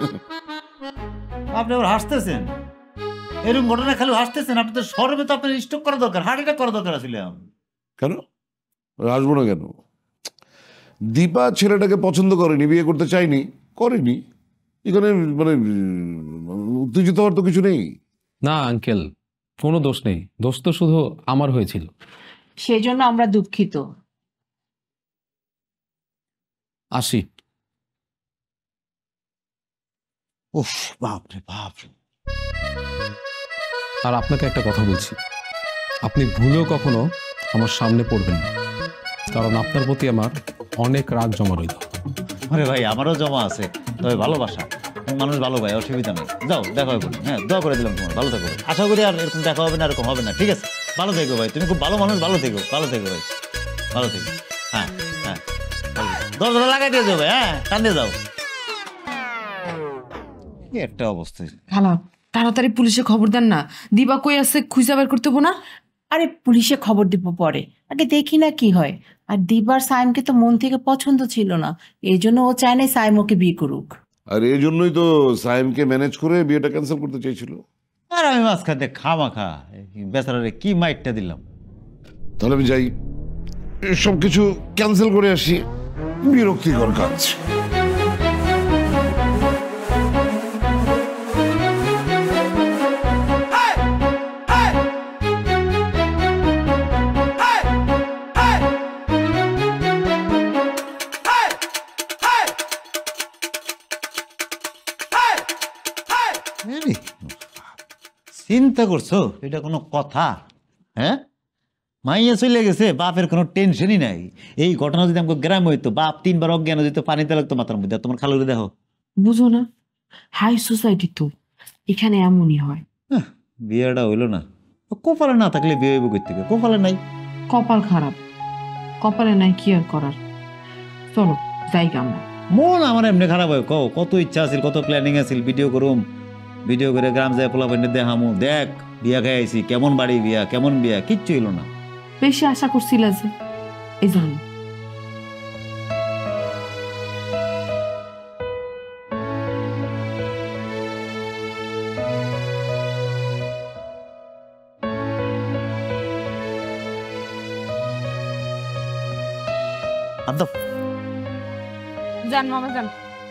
আপনি আবার হাসতেছেন? এরকম ঘটনা খালি হাসতেছেন? আপনি তো সর্বে তো আপনার স্টক করা দরকার, হার্ট অ্যাটাক করা দরকার আসলে। কেন আসবো না কেন? দীপা ছেলেটাকে পছন্দ করেনি, বিয়ে করতে চাইনি, করেনি। এখানে মানে উত্তেজিত হওয়ার তো কিছু নেই। না আঙ্কেল, কোনো দোষ নেই, দোষ তো শুধু আমার হয়েছিল। সেজন্য আমরা দুঃখিত। আসি। উফ বাপরে বাপ। আর আপনাকে একটা কথা বলছি, আপনি ভুলেও কখনো আমার সামনে পড়বেন না, কারণ আপনার প্রতি আমার অনেক রাগ জমা রইল। আরে ভাই আমারও জমা আছে, তবে ভালোবাসা, মানুষ ভালো ভাই, অসুবিধা নেই। যাও দেখা হবে, হ্যাঁ দোয়া করে দিলাম তোমার, ভালো থাকো। আশা করি আর এরকম দেখা হবে না, এরকম হবে না। ঠিক আছে, ভালো থেকো ভাই, তুমি খুব ভালো মানুষ, ভালো থেকো, ভালো থেকো ভাই, ভালো থেকো। হ্যাঁ হ্যাঁ দরজা লাগাই দিয়ে যাবে, হ্যাঁ টান দিয়ে যাও। কি একটা অবস্থা। খালা তাড়াতাড়ি পুলিশে খবর দেন না, দিবা কই আছে খুঁজে বের করতে হবো না? আরে পুলিশে খবর দিব পরে, আগে দেখি না কি হয়। আর দিবার সাইমকে তো মন থেকে পছন্দ ছিল না, এই জন্য ও চায় না সাইম ওকে বিয়ে করুক। আর এই জন্যই তো সাইমকে ম্যানেজ করে বিয়েটা ক্যান্সেল করতে চাইছিল। আর আমি মাঝখানে খামা খা বেচারারে কি মাইটটা দিলাম। তাহলে আমি যাই, সব কিছু ক্যান্সেল করে আসি, বিরক্তিকর কাজ। চিন্তা করছো এটা কোনো কথা? হ্যাঁ মাইয়া চলে গেছে, বাপের কোনো টেনশনই নাই। এই ঘটনা যদি আমাকে গ্রাম হইতো, বাপ তিনবার অজ্ঞান হইতো, পানিতে লাগতো মাথার মধ্যে। তোমার খালুরে দেখো, বুঝো না, হাই সোসাইটি তো এখানে এমনই হয়। বিয়েটা হইলো না, কপালে না থাকলে বিয়ে হইব কই থেকে? কপালে নাই, কপাল খারাপ, কপালে নাই কি আর করার। চলো যাই আমরা। মন আমার এমনি খারাপ হয়। কও কত ইচ্ছা আছিল, কত প্ল্যানিং আছিল, ভিডিও করুম, ভিডিও করে গ্রাম যায় পোলা পাইনে দেখামু, দেখ বিয়া খাই আইছি, কেমন বাড়ি বিয়া, কেমন বিয়া, কিচ্ছু হইলো না। বেশি আশা করছিল যে এই জন্য। আদব জান মামা জান,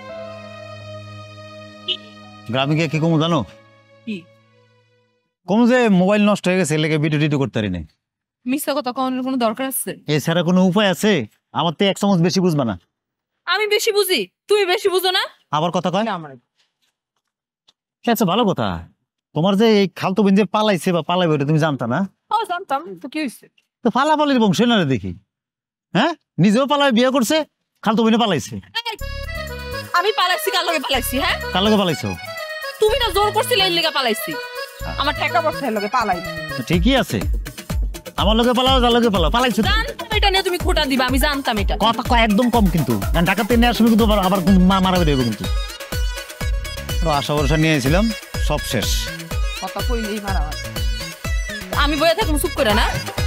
গ্রামে গিয়ে কি কমু জানো? কি কমু যে মোবাইল নষ্ট হয়ে গেছে, লেগে ভিডিও টিডিও করতে পারি নাই। মিথ্যা কথা কওয়ানোর কোনো দরকার আছে? এছাড়া কোনো উপায় আছে? আমার তো এক চামচ বেশি বুঝবা না। আমি বেশি বুঝি, তুমি বেশি বুঝো না। আবার কথা কয় আমার আচ্ছা ভালো কথা, তোমার যে এই খালতো বোন যে পালাইছে বা পালাইবে ওটা তুমি জানতা না? ও জানতাম তো, কি হয়েছে? তো পালাপালির বংশ না রে দেখি। হ্যাঁ নিজেও পালাই, বিয়ে করছে, খালতো বোনে পালাইছে। আমি পালাইছি, কার লগে পালাইছি? হ্যাঁ কার লগে পালাইছো? তুমি না জোর করছিলে এর লেগে পালাইছি আমার টাকা পয়সা এর লগে পালাই ঠিকই আছে, আমার লোকে পালাও, যার লোকে পালাও, পালাইছো তো। জানতাম এটা নিয়ে তুমি খোটা দিবা, আমি জানতাম এটা। কথা কয় একদম কম, কিন্তু টাকাতে নেওয়ার সময় কিন্তু আবার কিন্তু মা- মারা বেরোবে কিন্তু। পুরো আশা ভরসা নিয়েছিলাম, সব শেষ। কথা কইলেই মারা। আমি বইয়া থাকুম চুপ করে না।